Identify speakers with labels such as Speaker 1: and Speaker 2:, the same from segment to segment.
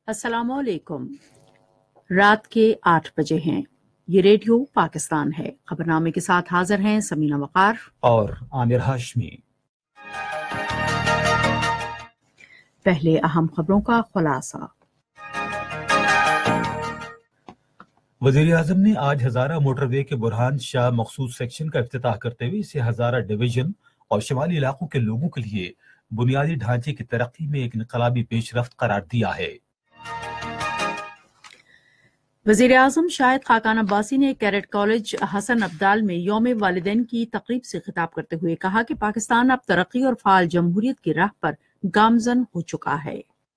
Speaker 1: السلام علیکم۔ رات کے 8 بجے ہیں۔ یہ ریڈیو پاکستان ہے۔ خبرنامے کے ساتھ حاضر ہیں سمینہ وقار
Speaker 2: اور عامر ہاشمی۔
Speaker 1: پہلے اہم خبروں کا خلاصہ۔
Speaker 2: وزیر اعظم نے آج ہزارہ موٹر وے کے برہان شاہ مخصوص سیکشن کا افتتاح کرتے ہوئے اسے ہزارہ ڈویژن اور شمالی علاقوں کے لوگوں کے لیے بنیادی ڈھانچے کی ترقی میں ایک انقلابی پیش رفت قرار دیا ہے۔
Speaker 1: وزیر اعظم شاہد خاقان عباسی نے کیڈٹ کالج حسن عبدال میں یوم والدین کی تقریب سے خطاب کرتے ہوئے کہا کہ پاکستان اب ترقی اور فعال جمہوریت کی راہ پر گامزن ہو چکا ہے۔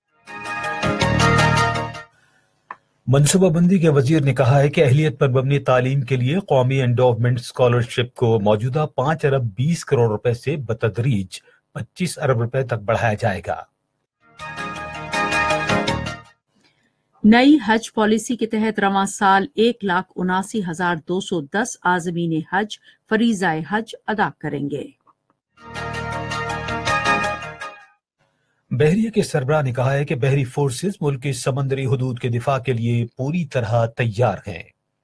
Speaker 2: منصوبہ بندی کے وزیر نے کہا ہے کہ اہلیت پر مبنی تعلیم کے لیے قومی انڈومنٹ اسکالرشپ کو موجودہ 5 ارب 20 کروڑ روپے سے بتدریج 25 ارب روپے تک بڑھایا جائے گا۔
Speaker 1: نئی حج پالیسی کے تحت رواں سال 1,79,210 عازمین حج فریضہ حج ادا کریں گے۔
Speaker 2: بحریہ کے سربراہ نے کہا ہے کہ بحری فورسز ملک کی سمندری حدود کے دفاع کے لیے پوری طرح تیار ہیں۔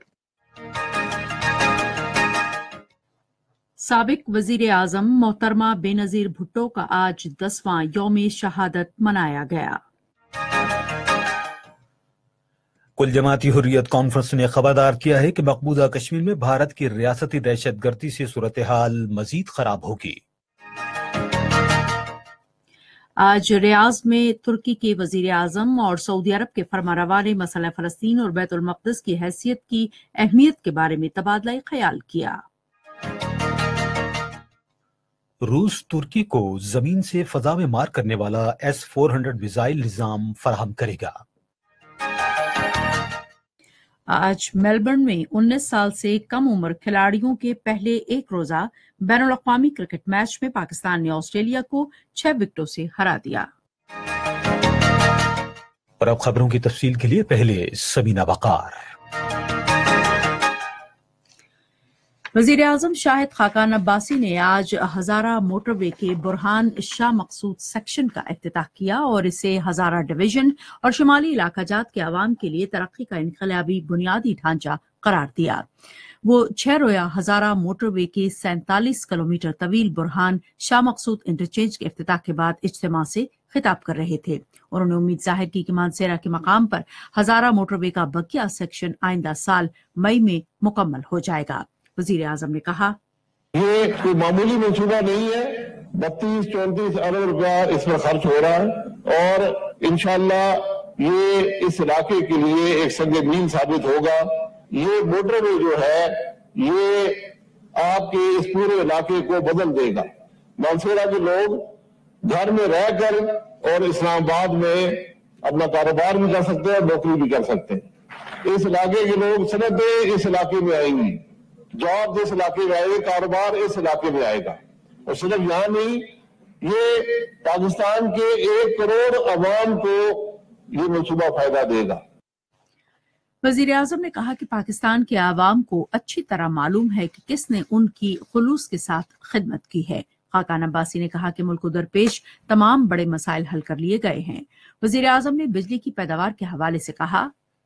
Speaker 1: سابق وزیر اعظم محترمہ بے نظیر بھٹو کا آج 10واں یوم شہادت منایا گیا۔
Speaker 2: کل جماعتی حریت کانفرنس نے خبردار کیا ہے کہ مقبوضہ کشمیر میں بھارت کی ریاستی دہشت گردی سے صورتحال مزید خراب ہوگی۔
Speaker 1: آج ریاض میں ترکی کے وزیر اعظم اور سعودی عرب کے فرمانروا نے مسئلہ فلسطین اور بیت المقدس کی حیثیت کی اہمیت کے بارے میں تبادلہ خیال کیا۔
Speaker 2: روس ترکی کو زمین سے فضا میں مار کرنے والا S-400 میزائل نظام فراہم کرے گا۔
Speaker 1: آج میلبرن میں 19 سال سے کم عمر کھلاڑیوں کے پہلے ایک روزہ بین الاقوامی کرکٹ میچ میں پاکستان نے آسٹریلیا کو 6 وکٹوں سے ہرا دیا۔
Speaker 2: اور اب خبروں کی تفصیل کے لیے پہلے سمینہ وقار۔
Speaker 1: وزیر اعظم شاہد خاقان عباسی نے آج ہزارہ موٹر وے کے برہان شاہ مخصوص سیکشن کا افتتاح کیا اور اسے ہزارہ ڈویژن اور شمالی علاقہ جات کے عوام کے لیے ترقی کا انقلابی بنیادی ڈھانچہ قرار دیا۔ وہ 6 روزہ ہزارہ موٹر وے کے 47 کلومیٹر طویل برہان شاہ مقصود انٹرچینج کے افتتاح کے بعد اجتماع سے خطاب کر رہے تھے۔ انہوں نے امید ظاہر کی کہ مانسیرا کے مقام پر ہزارہ موٹر وے کا بقیہ سیکشن آئندہ سال مئی میں مکمل ہو جائے گا۔ وزیر اعظم نے کہا،
Speaker 3: یہ کوئی معمولی منصوبہ نہیں ہے، 32-34 ارب روپیہ اس میں خرچ ہو رہا ہے اور انشاءاللہ یہ اس علاقے کے لیے ایک سنگ میل ثابت ہوگا۔ یہ موٹر وے جو ہے یہ آپ کے اس پورے علاقے کو بدل دے گا۔ مانسیرا کے لوگ گھر میں رہ کر اور اسلام آباد میں اپنا کاروبار بھی کر سکتے ہیں اور نوکری بھی کر سکتے ہیں۔ اس علاقے کے لوگ صنعتیں اس علاقے میں آئیں گی، جاب اس علاقے میں آئے گا، کاروبار اس علاقے میں آئے گا، اور صرف یہاں نہیں، یہ پاکستان کے 1 کروڑ عوام کو یہ منصوبہ فائدہ دے گا۔
Speaker 1: وزیر اعظم نے کہا کہ پاکستان کے عوام کو اچھی طرح معلوم ہے کہ کس نے ان کی خلوص کے ساتھ خدمت کی ہے۔ خاقان عباسی نے کہا کہ ملک کو درپیش تمام بڑے مسائل حل کر لیے گئے ہیں۔ وزیر اعظم نے بجلی کی پیداوار کے حوالے سے کہا،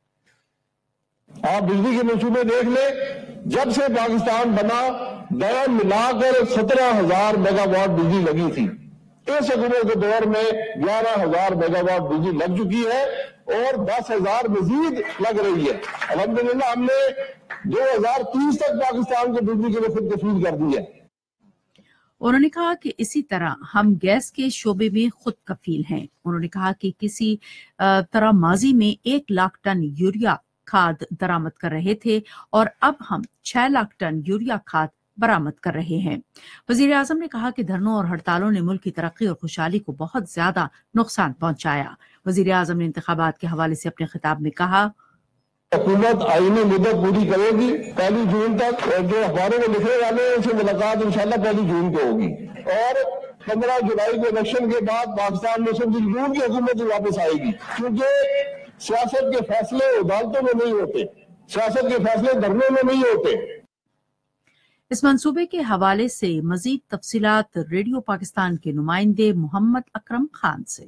Speaker 3: آپ بجلی کے منصوبے دیکھ لیں، جب سے پاکستان بنا ڈیم ملا کر 17,000 میگا واٹ بجلی لگی تھی۔ اس حکومت کے دور میں 11,000 میگا واٹ بجلی لگ چکی ہے اور 10,000 مزید لگ رہی ہے۔ الحمدللہ ہم نے 2030 تک پاکستان کو بجلی کے لیے خود کفیل کر دی ہے۔
Speaker 1: انہوں نے کہا کہ اسی طرح ہم گیس کے شعبے میں خود کفیل ہیں۔ انہوں نے کہا کہ کسی طرح ماضی میں 1 لاکھ ٹن یوریا کھاد درآمد کر رہے تھے اور اب ہم 6 لاکھ ٹن یوریا کھاد برآمد کر رہے ہیں۔ وزیر اعظم نے کہا کہ دھرنوں اور ہڑتالوں نے ملک کی ترقی اور خوشحالی کو بہت زیادہ نقصان پہنچایا۔ وزیر اعظم نے انتخابات کے حوالے سے اپنے خطاب میں کہا،
Speaker 3: حکومت آئینی مدت پوری کرے گی 1 جون تک، اور جو اخباروں میں لکھنے والے ہیں ان سے ملاقات انشاءاللہ 1 جون کو ہوگی، اور 15 جولائی کے الیکشن کے بعد پاکستان میں 26 جون کی حکومت واپس آئے گی، کیونکہ سیاست کے فیصلے عدالتوں میں نہیں ہوتے، سیاست کے فیصلے دھرنوں میں نہیں ہوتے۔
Speaker 1: اس منصوبے کے حوالے سے مزید تفصیلات ریڈیو پاکستان کے نمائندے محمد اکرم خان سے۔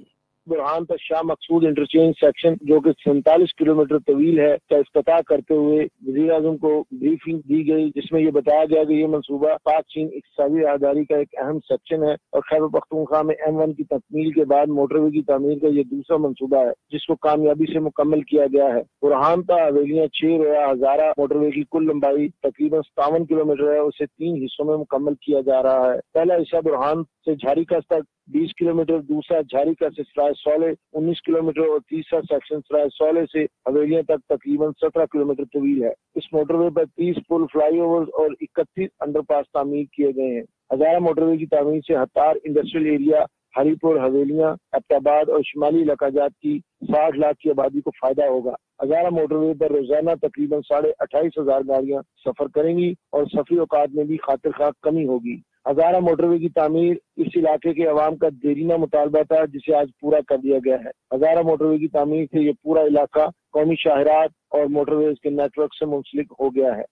Speaker 4: برہان تا شاہ مقصود انٹرچینج سیکشن جو کہ 47 کلومیٹر طویل ہے کا افتتاح کرتے ہوئے وزیر اعظم کو بریفنگ دی گئی، جس میں یہ بتایا گیا کہ یہ منصوبہ پاک چین اقتصادی راہداری کا ایک اہم سیکشن ہے اور خیبر پختونخوا میں M1 کی تکمیل کے بعد موٹر وے کی تعمیر کا یہ دوسرا منصوبہ ہے جس کو کامیابی سے مکمل کیا گیا ہے۔ برہان تا حویلیاں 6 رویا ہزارہ موٹر وے کی کل لمبائی تقریباً 57 کلومیٹر ہے، اسے 3 حصوں میں مکمل کیا جا رہا ہے۔ پہلا حصہ برہان سے جھاری کس تک 20 کلومیٹر، دوسرا جھاری کس سے سرائے سولے 19 کلومیٹر اور تیسرا سیکشن سرائے سولے سے حویلیاں تک تقریباً 17 کلومیٹر طویل ہے۔ اس موٹر وے پر 30 پل، فلائی اوورز اور 31 انڈر پاس تعمیر کیے گئے ہیں۔ ہزارہ موٹر وے کی تعمیر سے ہتار انڈسٹریل ایریا، ہری پور، حویلیاں، ایبٹ اور شمالی علاقہ جات کی 60 لاکھ کی آبادی کو فائدہ ہوگا۔ ہزارہ موٹر وے پر روزانہ تقریباً 28,500 گاڑیاں سفر کریں گی اور سفری اوقات میں بھی خاطر خواہ کمی ہوگی۔ ہزارہ موٹر وے کی تعمیر اس علاقے کے عوام کا دیرینہ مطالبہ تھا جسے آج پورا کر دیا گیا ہے۔ ہزارہ موٹر وے کی تعمیر سے یہ پورا علاقہ قومی شاہراہات اور موٹر ویز کے نیٹ ورک سے منسلک ہو گیا ہے۔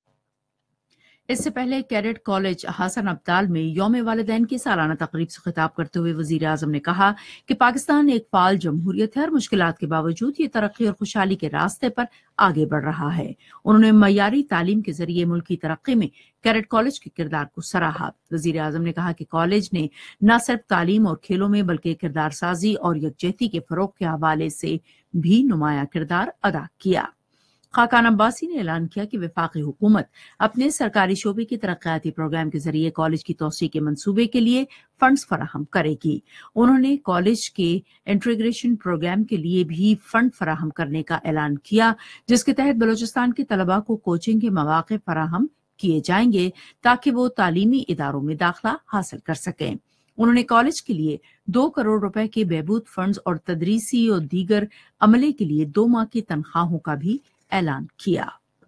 Speaker 1: اس سے پہلے کیڈٹ کالج حسن ابدال میں یوم والدین کی سالانہ تقریب سے خطاب کرتے ہوئے وزیر اعظم نے کہا کہ پاکستان ایک فعال جمہوریت ہے اور مشکلات کے باوجود یہ ترقی اور خوشحالی کے راستے پر آگے بڑھ رہا ہے۔ انہوں نے معیاری تعلیم کے ذریعے ملکی ترقی میں کیڈٹ کالج کے کردار کو سراہا۔ وزیر اعظم نے کہا کہ کالج نے نہ صرف تعلیم اور کھیلوں میں بلکہ کردار سازی اور یکجہتی کے فروغ کے حوالے سے بھی نمایاں کردار ادا کیا۔ خاقان عباسی نے اعلان کیا کہ وفاقی حکومت اپنے سرکاری شعبے کی ترقیاتی پروگرام کے ذریعے کالج کی توسیع کے منصوبے کے لیے فنڈز فراہم کرے گی۔ انہوں نے کالج کے انٹیگریشن پروگرام کے لیے بھی فنڈ فراہم کرنے کا اعلان کیا، جس کے تحت بلوچستان کے طلباء کو کوچنگ کے مواقع فراہم کیے جائیں گے تاکہ وہ تعلیمی اداروں میں داخلہ حاصل کر سکیں۔ انہوں نے کالج کے لیے 2 کروڑ روپے کے بہبود فنڈز اور تدریسی اور دیگر عملے کے لیے 2 ماہ کی تنخواہوں کا بھی اعلان کیا۔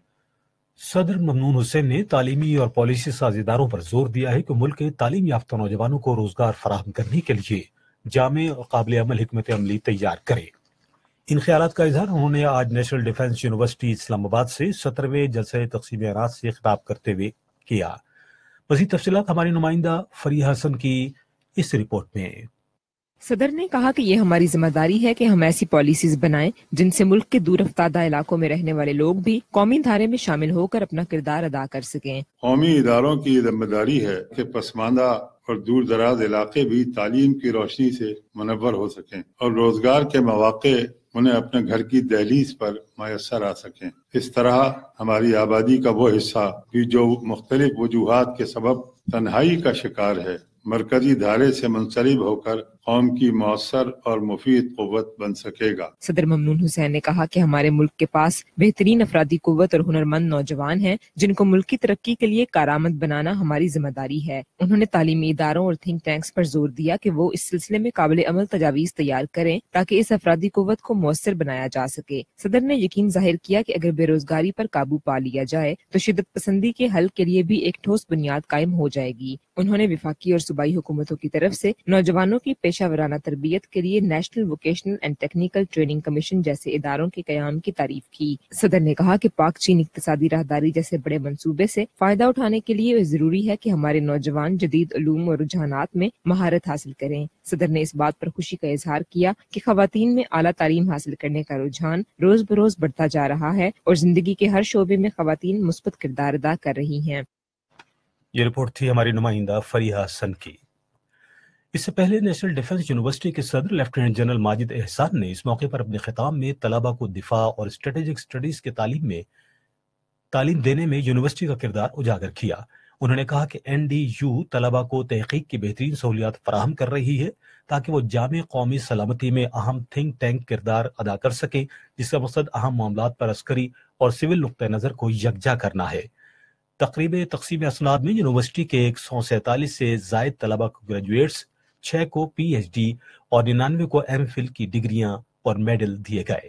Speaker 2: صدر ممنون حسین نے تعلیمی اور پالیسی سازیداروں پر زور دیا ہے کہ ملک کے تعلیم یافتہ نوجوانوں کو روزگار فراہم کرنے کے لیے جامع اور قابل عمل حکمت عملی تیار کرے۔ ان خیالات کا اظہار انہوں نے آج نیشنل ڈیفنس یونیورسٹی اسلام آباد سے 17ویں جلسہ تقسیم اراض سے خطاب کرتے ہوئے کیا۔ مزید تفصیلات ہماری نمائندہ فریحہ حسن کی اس رپورٹ میں۔
Speaker 5: صدر نے کہا کہ یہ ہماری ذمہ داری ہے کہ ہم ایسی پالیسیز بنائیں جن سے ملک کے دور افتادہ علاقوں میں رہنے والے لوگ بھی قومی دھارے میں شامل ہو کر اپنا کردار ادا کر سکیں۔
Speaker 6: قومی اداروں کی ذمہ داری ہے کہ پسماندہ اور دور دراز علاقے بھی تعلیم کی روشنی سے منور ہو سکیں اور روزگار کے مواقع انہیں اپنے گھر کی دہلیز پر میسر آ سکیں۔ اس طرح ہماری آبادی کا وہ حصہ بھی جو مختلف وجوہات کے سبب تنہائی کا شکار ہے، مرکزی دھارے سے منسلب ہو کر قوم کی مؤثر اور مفید قوت بن سکے گا۔
Speaker 5: صدر ممنون حسین نے کہا کہ ہمارے ملک کے پاس بہترین افرادی قوت اور ہنرمند نوجوان ہیں جن کو ملکی ترقی کے لیے کارآمد بنانا ہماری ذمہ داری ہے۔ انہوں نے تعلیمی اداروں اور تھنک ٹینکس پر زور دیا کہ وہ اس سلسلے میں قابل عمل تجاویز تیار کریں تاکہ اس افرادی قوت کو مؤثر بنایا جا سکے۔ صدر نے یقین ظاہر کیا کہ اگر بے روزگاری پر قابو پا لیا جائے تو شدت پسندی کے حل کے لیے بھی ایک ٹھوس بنیاد قائم ہو جائے گی۔ انہوں نے وفاقی اور صوبائی حکومتوں کی طرف سے نوجوانوں کی پیشہ ورانہ تربیت کے لیے national vocational and technical training commission جیسے اداروں کے قیام کی تعریف کی۔ صدر نے کہا کہ پاک چین اقتصادی راہداری جیسے بڑے منصوبے سے فائدہ اٹھانے کے لیے ضروری ہے کہ ہمارے نوجوان جدید علوم اور رجحانات میں مہارت حاصل کریں۔ صدر نے اس بات پر خوشی کا اظہار کیا کہ خواتین میں اعلیٰ تعلیم حاصل کرنے کا رجحان روز بروز بڑھتا جا رہا ہے اور زندگی کے ہر شعبے میں خواتین مثبت کردار ادا کر رہی ہیں۔
Speaker 2: یہ رپورٹ تھی ہماری نمائندہ فریحہ حسن کی۔ اس سے پہلے نیشنل ڈیفنس یونیورسٹی کے صدر لیفٹیننٹ جنرل ماجد احسان نے اس موقع پر اپنے خطاب میں طلباء کو دفاع اور اسٹریٹجک اسٹڈیز کے تعلیم دینے میں یونیورسٹی کا کردار اجاگر کیا۔ انہوں نے کہا کہ NDU طلباء کو تحقیق کی بہترین سہولیات فراہم کر رہی ہے تاکہ وہ جامع قومی سلامتی میں اہم تھنک ٹینک کردار ادا کر سکیں، جس کا مقصد اہم معاملات پر عسکری اور سول نقطہ نظر کو یکجا کرنا ہے۔ تقریب تقسیم اسناد میں یونیورسٹی کے 147 سے زائد طلباء کو گریجویٹس، 6 کو PhD اور 99 کو MPhil کی ڈگریاں اور میڈل دیے گئے۔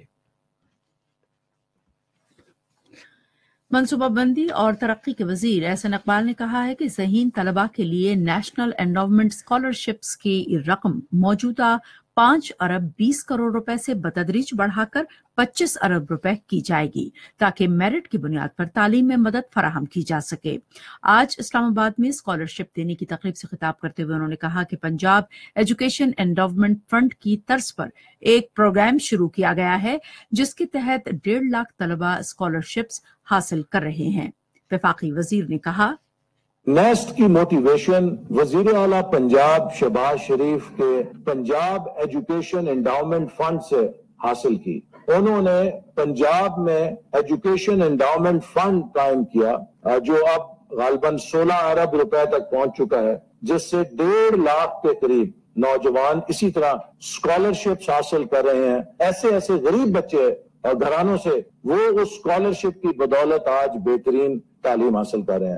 Speaker 1: منصوبہ بندی اور ترقی کے وزیر احسن اقبال نے کہا ہے کہ ذہین طلباء کے لیے نیشنل انڈومنٹ اسکالرشپس کی رقم موجودہ 5 अरब 20 करोड़ रुपए से बतदरीज बढ़ाकर 25 अरब रुपए की जाएगी ताकि मेरिट की बुनियाद पर तालीम में मदद फराहम की जा सके। आज इस्लामाबाद में स्कॉलरशिप देने की तकरीब से खिताब करते हुए उन्होंने कहा कि पंजाब एजुकेशन एंडोवमेंट फंड की तर्ज पर एक प्रोग्राम शुरू किया गया है जिसके तहत 1.5 लाख तलबा स्कॉलरशिप्स हासिल कर रहे हैं। वफाकी वजीर ने कहा,
Speaker 4: नेस्ट की मोटिवेशन वजीर आला पंजाब शहबाज शरीफ के पंजाब एजुकेशन एंडाउमेंट फंड से हासिल की। उन्होंने पंजाब में एजुकेशन एंडाउमेंट फंड कायम किया जो अब गालबन 16 अरब रुपए तक पहुंच चुका है, जिससे 1.5 लाख के करीब नौजवान इसी तरह स्कॉलरशिप्स हासिल कर रहे हैं। ऐसे गरीब बच्चे और घरानों से वो उस स्कॉलरशिप की बदौलत आज बेहतरीन तालीम हासिल कर रहे हैं।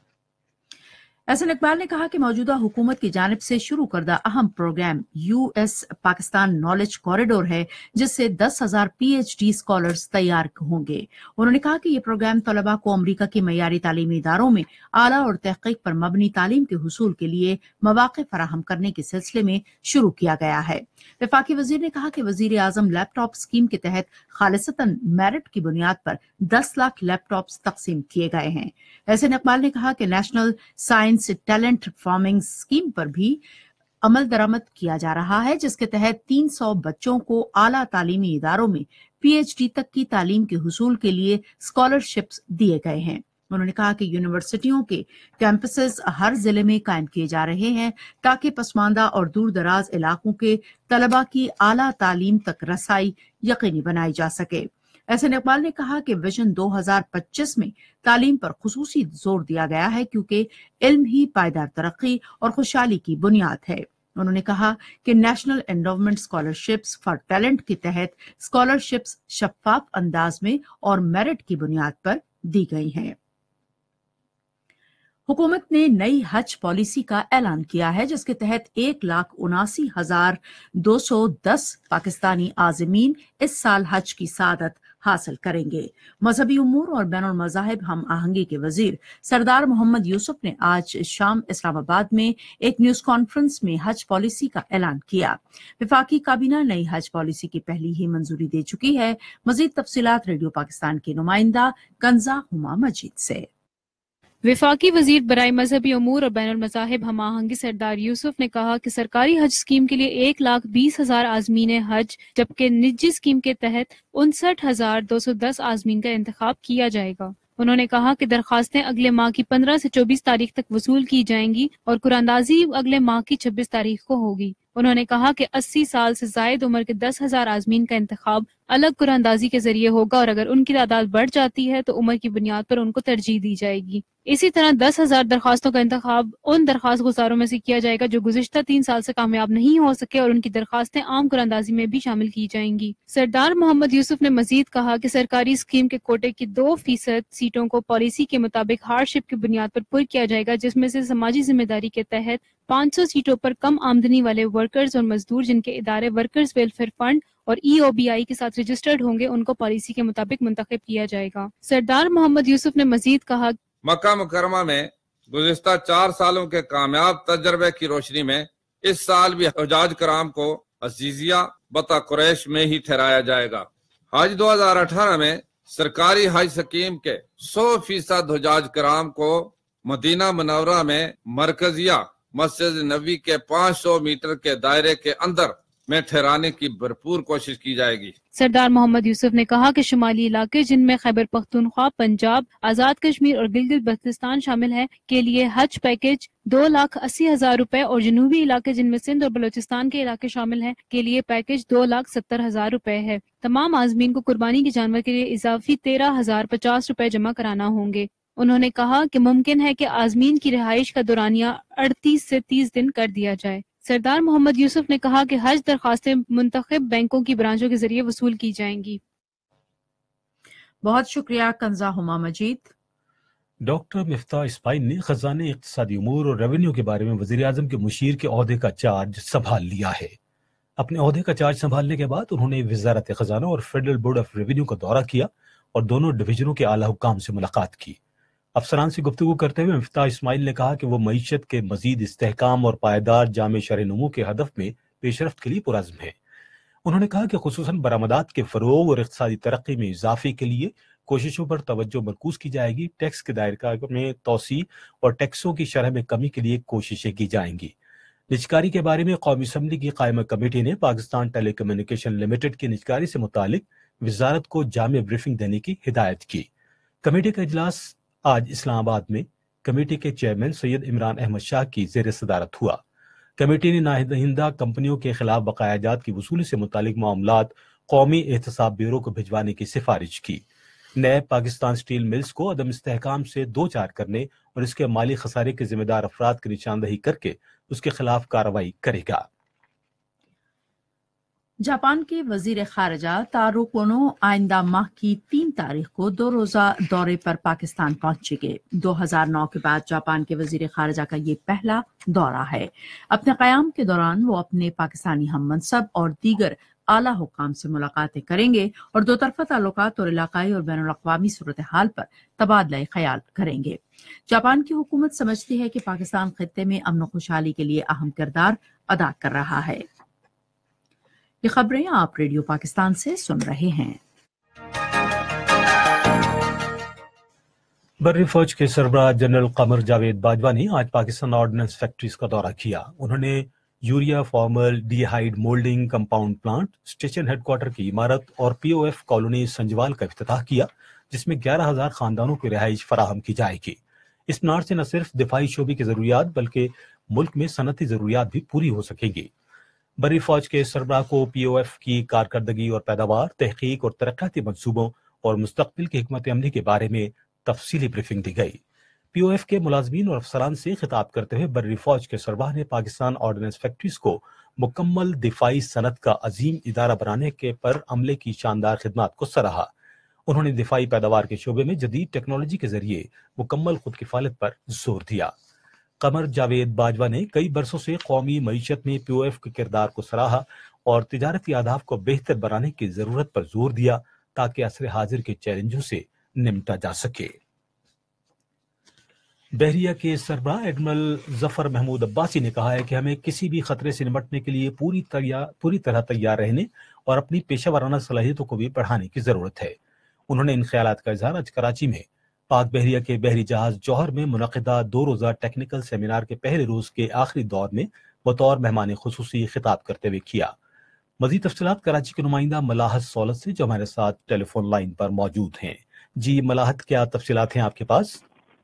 Speaker 1: एहसन इकबाल ने कहा कि मौजूदा हुकूमत की जानिब से शुरू करदा अहम programme US Pakistan knowledge corridor है जिससे 10,000 PhD स्कॉलर्स तैयार होंगे। उन्होंने कहा कि ये प्रोग्राम तलबा को अमरीका के मयारी तालीमी इदारों में आला और तहकीक पर मबनी तालीम के हुसूल के लिए मौक़े फराहम करने के सिलसिले में शुरू किया गया है। वफाकी वजीर ने कहा कि वजीर आजम लैपटॉप स्कीम के तहत खालिसतन मेरिट की बुनियाद पर 10 लाख लैपटॉप्स तकसीम किए गए हैं। एहसन इकबाल ने कहा कि national science talent farming scheme पर भी अमल दरामद किया जा रहा है जिसके तहत 300 बच्चों को आला तालीमी इदारों में PhD तक की तालीम के हुसूल के लिए स्कॉलरशिप्स दिए गए हैं। उन्होंने कहा कि यूनिवर्सिटियों के कैंपसेस हर जिले में कायम किए जा रहे हैं ताकि पसमानदा और दूर दराज इलाकों के तलबा की आला तालीम तक रसाई यकीनी बनाई जा सके। एहसन इकबाल ने कहा कि विजन 2025 में तालीम पर खुसूसी जोर दिया गया है क्योंकि इल्म ही पायदार तरक्की और खुशहाली की बुनियाद है। उन्होंने कहा कि national endowment scholarships for talent के तहत स्कॉलरशिप्स शफाफ अंदाज में और मेरिट की बुनियाद पर दी गई हैं। हुकूमत ने नई हज पॉलिसी का ऐलान किया है जिसके तहत 1,79,210 पाकिस्तानी आज़मीन इस साल हज की सादत हासिल करेंगे। मजहबी उमूर और बैनुल मज़ाहिब हम आहंगी के वजीर सरदार मोहम्मद यूसुफ ने आज शाम इस्लामाबाद में एक न्यूज कॉन्फ्रेंस में हज पॉलिसी का ऐलान किया। वफाकी काबीना नई हज पॉलिसी की पहली ही मंजूरी दे चुकी है। मजीद तफसीलात रेडियो पाकिस्तान के नुमाइंदा कंजा हुमा मजीद से।
Speaker 7: वफाकी वजीर बराए मजहबी उमूर और बैनुल मज़ाहिब हम आहंगी सरदार यूसुफ ने कहा कि सरकारी हज स्कीम के लिए 1,20,000 आज़मीन हज जबकि निजी स्कीम के तहत 59,210 आज़मीन का इंतखाब किया जाएगा। उन्होंने कहा कि दरखास्तें अगले माह की 15 से 24 तारीख तक वसूल की जाएंगी और कुरानदाजी अगले माह की 26 तारीख को होगी। उन्होंने कहा कि 80 साल से जायद उम्र के 10,000 आज़मीन का इंतखाब अलग कुरानदाजी के जरिए होगा और अगर उनकी तादाद बढ़ जाती है तो उम्र की बुनियाद पर उनको तरजीह दी जाएगी। इसी तरह 10,000 दरखास्तों का इंतखाब उन दरखास्त गुजारों में से किया जाएगा जो गुज़िश्ता 3 साल से कामयाब नहीं हो सके और उनकी दरखास्तें आम कुरानदाजी में भी शामिल की जाएंगी। सरदार मोहम्मद यूसुफ ने मजीद कहा कि सरकारी स्कीम के कोटे की 2% सीटों को पॉलिसी के मुताबिक हार्डशिप की बुनियाद पर पुर किया जाएगा जिसमें से समाजी जिम्मेदारी के तहत 500 सीटों पर कम आमदनी वाले वर्कर्स और मजदूर जिनके इदारे वर्कर्स वेलफेयर फंड और EOBI के साथ रजिस्टर्ड होंगे उनको पॉलिसी के मुताबिक मुंतखब किया जाएगा। सरदार मोहम्मद यूसुफ ने मजीद कहा,
Speaker 8: मक्का मुकरमा में गुज़िश्ता 4 सालों के कामयाब तजर्बे की रोशनी में इस साल भी हुजाज कराम को अजीजिया बता कुरैश में ही ठहराया जाएगा। हज 2018 में सरकारी हज स्कीम के 100% हुजाज कराम को मदीना मुनव्वरा में मरकजिया मस्जिद नबी के 500 मीटर के दायरे के अंदर में ठहराने की भरपूर कोशिश की जाएगी।
Speaker 7: सरदार मोहम्मद यूसुफ ने कहा कि शुमाली इलाके जिनमें खैबर पख्तूनख्वा, पंजाब, आजाद कश्मीर और गिलगित बल्तिस्तान शामिल है के लिए हज पैकेज 2,80,000 रुपए और जनूबी इलाके जिनमें सिंध और बलूचिस्तान के इलाके शामिल हैं के लिए पैकेज 2,70,000 रुपए है। तमाम आज़मीन को कुर्बानी के जानवर के लिए इजाफी 13,050 रुपए जमा कराना होंगे। उन्होंने कहा कि मुमकिन है कि आज़मीन की रिहाइश का दौरानिया 38 से 30 दिन कर दिया जाए। सरदार मोहम्मद यूसुफ ने कहा कि हज दरखास्तें मुंतखब बैंकों की ब्रांचों के जरिए वसूल की जाएंगी।
Speaker 1: बहुत शुक्रिया कंजा हुमा मजीद।
Speaker 2: डॉक्टर मिफ्ताह इस्माइल ने खजाने इक्तिसादी उमूर और रेवेन्यू के बारे में वज़ीर आज़म के मुशीर के ओहदे का चार्ज संभाल लिया है। अपने ओहदे का चार्ज संभालने के बाद उन्होंने वज़ारत खजाना और फेडरल बोर्ड ऑफ रेवेन्यू का दौरा किया और दोनों डिवीजनों के आला हुक्काम से मुलाकात की। अफसरान से गुफ्तगू करते हुए मिफ्ताह इस्माइल ने कहा कि वो मईशत के मजीद इस्तेहकाम और पायदार जामे शरह-ए-नमू के हदफ में पेशरफ्त के लिए पुरज़्म है। उन्होंने कहा कि खुसूसन बरामदात के फ़रोग़ और इक़्तिसादी तरक्की में इजाफे के लिए कोशिशों पर तवज्जो मरकूज़ की जाएगी। टैक्स के दायरे में तोसी और टैक्सों की शरह में कमी के लिए कोशिशें की जाएंगी। निजकारी के बारे में कौमी असम्बली की कायमा कमेटी ने पाकिस्तान टेली कम्युनिकेशन लिमिटेड की निजकारी से मुतालिक वजारत को जामे ब्रीफिंग देने की हिदायत की। कमेटी का इजलास आज इस्लामाबाद में कमेटी के चेयरमैन सैयद इमरान अहमद शाह की ज़ेर सदारत हुआ। कमेटी ने नाहिंदा कंपनियों के खिलाफ बकाया जात की वसूली से मुतालिक मामलात कौमी एहतसाब ब्यूरो को भिजवाने की सिफारिश की। नैब पाकिस्तान स्टील मिल्स को अदम इस्तेहकाम से दो चार करने और इसके माली खसारे के जिम्मेदार अफराद की निशानदही करके उसके खिलाफ कार्रवाई करेगा।
Speaker 1: जापान के वजीर खारजा तारो कोनो आइंदा माह की 3 तारीख को 2 रोजा दौरे पर पाकिस्तान पहुंचेंगे। 2009 के बाद जापान के वजीर खारजा का ये पहला दौरा है। अपने क़याम के दौरान वो अपने पाकिस्तानी हम मनसब और दीगर आला हुक्काम से मुलाकातें करेंगे और दो तरफा ताल्लुकात और इलाकाई और बैनुल अक़वामी सूरत हाल पर तबादला ख्याल करेंगे। जापान की हुकूमत समझती है कि पाकिस्तान खित्ते में अमन और खुशहाली के लिए अहम किरदार अदा कर रहा है। ये खबरें आप रेडियो पाकिस्तान से सुन रहे हैं।
Speaker 2: बर्री फौज के सरबराह जनरल कमर जावेद बाजवा ने आज पाकिस्तान ऑर्डिनेंस फैक्ट्रीज का दौरा किया। उन्होंने urea formaldehyde moulding compound plant, station headquarter की इमारत और पीओएफ कॉलोनी संजवाल का इफ्तिताह किया, जिसमें 11,000 खानदानों की रिहाइश फराहम की जाएगी। इस प्लांट से न सिर्फ दिफाई शोबे की जरूरियात बल्कि मुल्क में सनती जरूरियात भी पूरी हो सकेंगी। बर्री फौज के सरबराह को पीओएफ की कारकर्दगी और पैदावार, तहकीक और तरक्याती मंसूबों और मुस्तकबिल की हिकमत अमली के बारे में तफसीली ब्रीफिंग दी गई। पीओएफ के मुलाजमीन और अफसरान से खिताब करते हुए बर्री फौज के सरबराह ने पाकिस्तान ऑर्डिनेंस फैक्ट्रीज को मुकम्मल दिफाई सनत का अजीम इदारा बनाने के पर अमले की शानदार खिदमत को सराहा। उन्होंने दिफाई पैदावार के शोबे में जदीद टेक्नोलॉजी के जरिए मुकम्मल खुद किफालत पर जोर दिया। कमर जावेद बाजवा ने कई बरसों से कौमी मईशत में पीओएफ के किरदार को सराहा और तिजारती आदाब को बेहतर बनाने की जरूरत पर जोर दिया ताकि असर हाजिर के चैलेंजों से निपटा जा सके। बहरिया के सरबराह एडमिरल जफर महमूद अब्बासी ने कहा है कि हमें किसी भी खतरे से निपटने के लिए पूरी तरह तैयार रहने और अपनी पेशेवराना सलाहियतों को भी बढ़ाने की जरूरत है। उन्होंने इन ख्यालात का इजहार आज कराची में पाक बहरिया के बहरी जहाज जौहर में मुनक़िदा 2 रोज़ा टेक्निकल सेमिनार के पहले रोज के आखिरी दौर में बतौर मेहमान खुसूसी खिताब करते हुए किया। मज़ीद तफसीलात कराची के नुमाइंदा मलाहत सौलत से जो हमारे साथ टेलीफोन लाइन पर मौजूद हैं। जी मलाहत, क्या तफसीलात हैं आपके पास?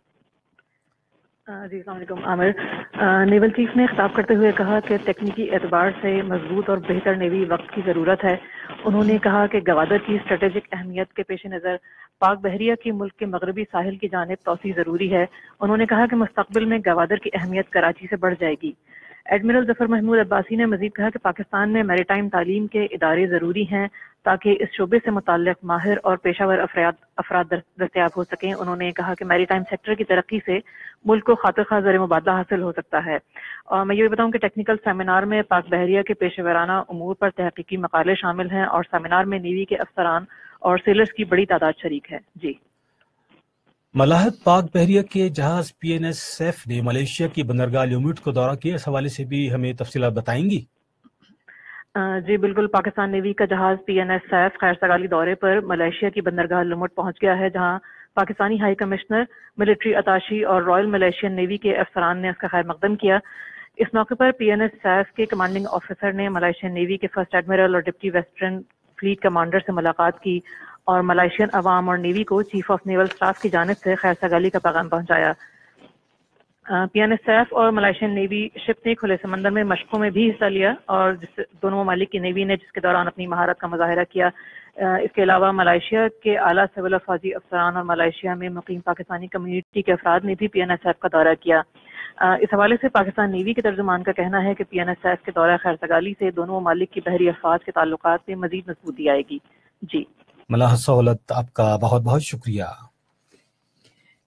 Speaker 9: जी अस्सलाम वालेकुम आमिर। नेवल चीफ ने खिताब करते हुए कहा कि तकनीकी एतबार से मजबूत और बेहतर नेवी वक्त की ज़रूरत है। उन्होंने कहा कि गवादर की स्ट्रेटेजिक अहमियत के पेश नज़र पाक बहरिया की मुल्क के मगरबी साहिल की जानिब तोसी ज़रूरी है। उन्होंने कहा कि मुस्तकबिल में गवादर की अहमियत कराची से बढ़ जाएगी। एडमिरल जफर महमूद अब्बासी ने मजीद कहा कि पाकिस्तान में मैरीटाइम तालीम के इदारे ज़रूरी हैं ताकि इस शोबे से मुताल्लिक माहिर और पेशावर अफराद दस्तयाब हो सकें। उन्होंने कहा कि मैरीटाइम सेक्टर की तरक्की से मुल्क को खातिर खा ज़र मुबादला हासिल हो सकता है। और मैं ये भी बताऊं कि टेक्निकल सेमिनार में पाक बहरिया के पेशेवराना उमूर पर तहकीकी मकाले शामिल हैं और सेमिनार में नेवी के अफसरान और सेलर्स की बड़ी तादाद शरीक है। जी
Speaker 2: मलाहत, पाक बहरिया के जहाज पीएनएस ने मलेशिया की बंदरगाह ल्यूमिट को दौरा किया, इस हवाले से भी हमें तफसीलात बताएंगी?
Speaker 9: जी बिल्कुल। पाकिस्तान नेवी का जहाज पीएनएस सैफ खैर सगाली दौरे पर मलेशिया की बंदरगाह लुमुट पहुंच गया है, जहां Pakistani high commissioner, military attaché और रॉयल मलेशियन नेवी के अफसरान ने उसका खैर मकदम किया। इस मौके पर पीएनएस सैफ के कमांडिंग ऑफिसर ने मलेशियन नेवी के फर्स्ट एडमिरल और डिप्टी वेस्टर्न फ्लीट कमांडर से मुलाकात की और मलेशियन अवाम और नेवी को चीफ ऑफ नेवल स्टाफ की जानिब से खैर सगाली का पैगाम पहुंचाया। पीएनएस सैफ और मलेशियन नेवी शिप ने खुले समंदर में मशकों में भी हिस्सा लिया और दोनों ममालिक की नेवी ने जिसके दौरान अपनी महारत का मुजाहिरा किया। इसके अलावा मलेशिया के आला सिविल और फौजी अफसरान और मलेशिया में मुकीम पाकिस्तानी कम्युनिटी के अफराद ने भी पीएनएस सैफ का दौरा किया। इस हवाले से पाकिस्तान नेवी के तर्जुमान का कहना है कि पीएनएस सैफ के दौरा खैर सगाली से दोनों ममालिक की बहरी अफवाज के ताल्लुकात में मजीद मजबूती आएगी। जी
Speaker 2: मलाह सहूलत, आपका बहुत बहुत शुक्रिया।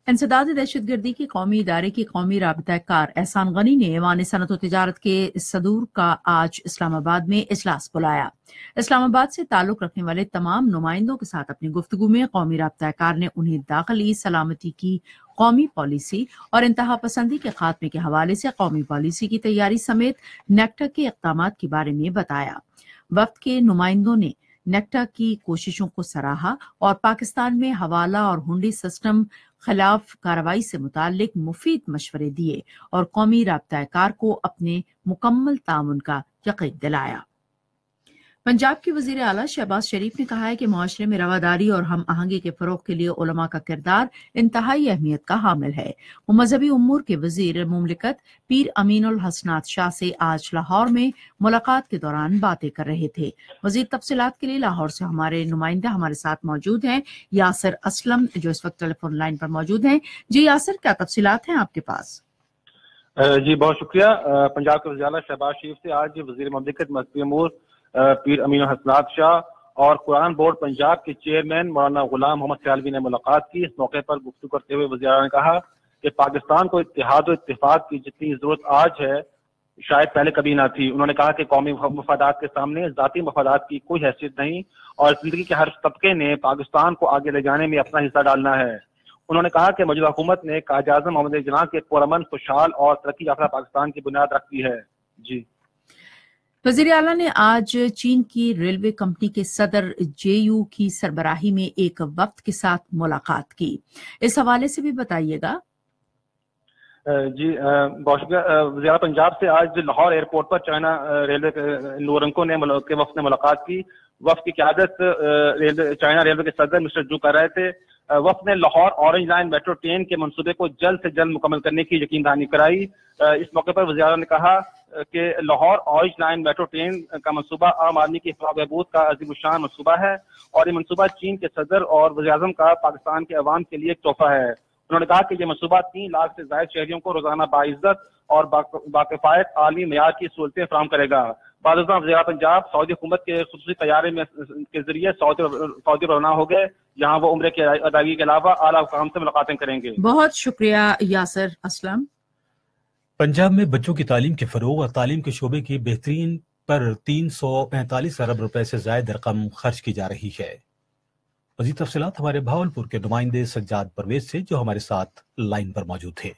Speaker 1: इंसदाद दहशतगर्दी के कौमी इदारे की कौमी राबता कार एहसान गनी ने ऐवान सनत व तिजारत के सदूर का आज इस्लामाबाद में इजलास बुलाया। इस्लामाबाद से ताल्लुक रखने वाले तमाम नुमाइंदों के साथ अपनी गुफ्तगू में कौमी राबता कार ने उन्हें दाखिली सलामती की कौमी पॉलिसी और इंतहा पसंदी के खात्मे के हवाले से कौमी पॉलिसी की तैयारी समेत नेक्टा के इक़दाम के बारे में बताया। वफ्द के नुमाइंदों ने नेक्टा की कोशिशों को सराहा और पाकिस्तान में हवाला और हुंडी सिस्टम खिलाफ कार्रवाई से मुताल्लिक मुफीद मशवरे दिए और कौमी राबता कार को अपने मुकम्मल ताउन का यकीन दिलाया। पंजाब के वजीर आला शहबाज शरीफ ने कहा है कि मुआशरे में रवादारी और हम आहंगी के फरोग के लिए उलमा का किरदार इंतहाई अहमियत का हामिल है। वो मजहबी उम्ूर के वजीर मुमलिकत पीर अमीनुल हसनात शाह से आज लाहौर में मुलाकात के दौरान बातें कर रहे थे। मजीद तफसीलात के लिए लाहौर से हमारे नुमाइंदा हमारे साथ मौजूद हैं, यासिर असलम, जो इस वक्त टेलीफोन लाइन पर मौजूद हैं। जी यासिर, क्या तफसीलात हैं आपके पास?
Speaker 10: जी बहुत शुक्रिया। पंजाब के वज़ीर आला शहबाज शरीफ से आज वजीर मुमलिकत मजहबी उमूर पीर अमीनुल हसनात शाह और कुरान बोर्ड पंजाब के चेयरमैन मौलाना गुलाम मोहम्मद सियालवी ने मुलाकात की। इस मौके पर गुफ्तगू करते हुए वज़ीर आला ने कहा कि पाकिस्तान को इत्तेहाद और इत्तेफाक की जितनी जरूरत आज है शायद पहले कभी ना थी। उन्होंने कहा कि कौमी मफादात के सामने जाती मफादात की कोई हैसियत नहीं और जिंदगी के हर तबके ने पाकिस्तान को आगे ले जाने में अपना हिस्सा डालना है। उन्होंने कहा कि मौजूदा हुकूमत ने कायद-ए-आज़म मोहम्मद जिन्ना के पुरअमन, खुशहाल और तरक्की याफ्ता पाकिस्तान की बुनियाद रख दी है। जी
Speaker 1: वज़ीर आला ने आज चीन की रेलवे कंपनी के सदर जेयू की सरबराही में एक वफ्द के साथ मुलाकात की। इस हवाले से भी बताइएगा।
Speaker 10: जी बहुत शुक्रिया। वज़ीर आला पंजाब से आज लाहौर एयरपोर्ट पर चाइना रेलवे के वफ्द ने मुलाकात की। वफ्द की क़यादत चाइना रेलवे के सदर मिस्टर जू कर रहे थे। वफ्द ने Lahore orange line metro train के मंसूबे को जल्द से जल्द मुकम्मल करने की यकीन दहानी कराई। इस मौके पर वज़ीर आला ने कहा कि Lahore orange line metro train का मंसूबा आम आदमी की बहबूद का अज़ीमुश्शान मंसूबा है और ये मंसूबा चीन के सदर और वज़ीर आज़म का पाकिस्तान के अवाम के लिए एक तोहफा है। उन्होंने कहा कि ये मंसूबा 3 लाख से ज़ायद शहरियों को रोजाना बाइज्जत और बाकिफायत आलमी मयार की सहूलतें फराहम करेगा। बादशाह वज़ीर पंजाब सऊदी हुकूमत के खुसूसी तैयारे में के जरिए सऊदी रवाना हो गए, जहाँ वो उम्रे की अदायगी के अलावा आला हुकाम से मुलाकातें करेंगे।
Speaker 1: बहुत शुक्रिया यासिर असलम।
Speaker 2: पंजाब में बच्चों की तालीम के फरोग और तालीम के शोबे की बेहतरीन पर 345 अरब रुपए से ज्यादा रकम खर्च की जा रही है। मज़ीद तफसीलात हमारे भावलपुर के नुमाइंदे सज्जाद परवेज से, जो हमारे साथ लाइन पर मौजूद थे।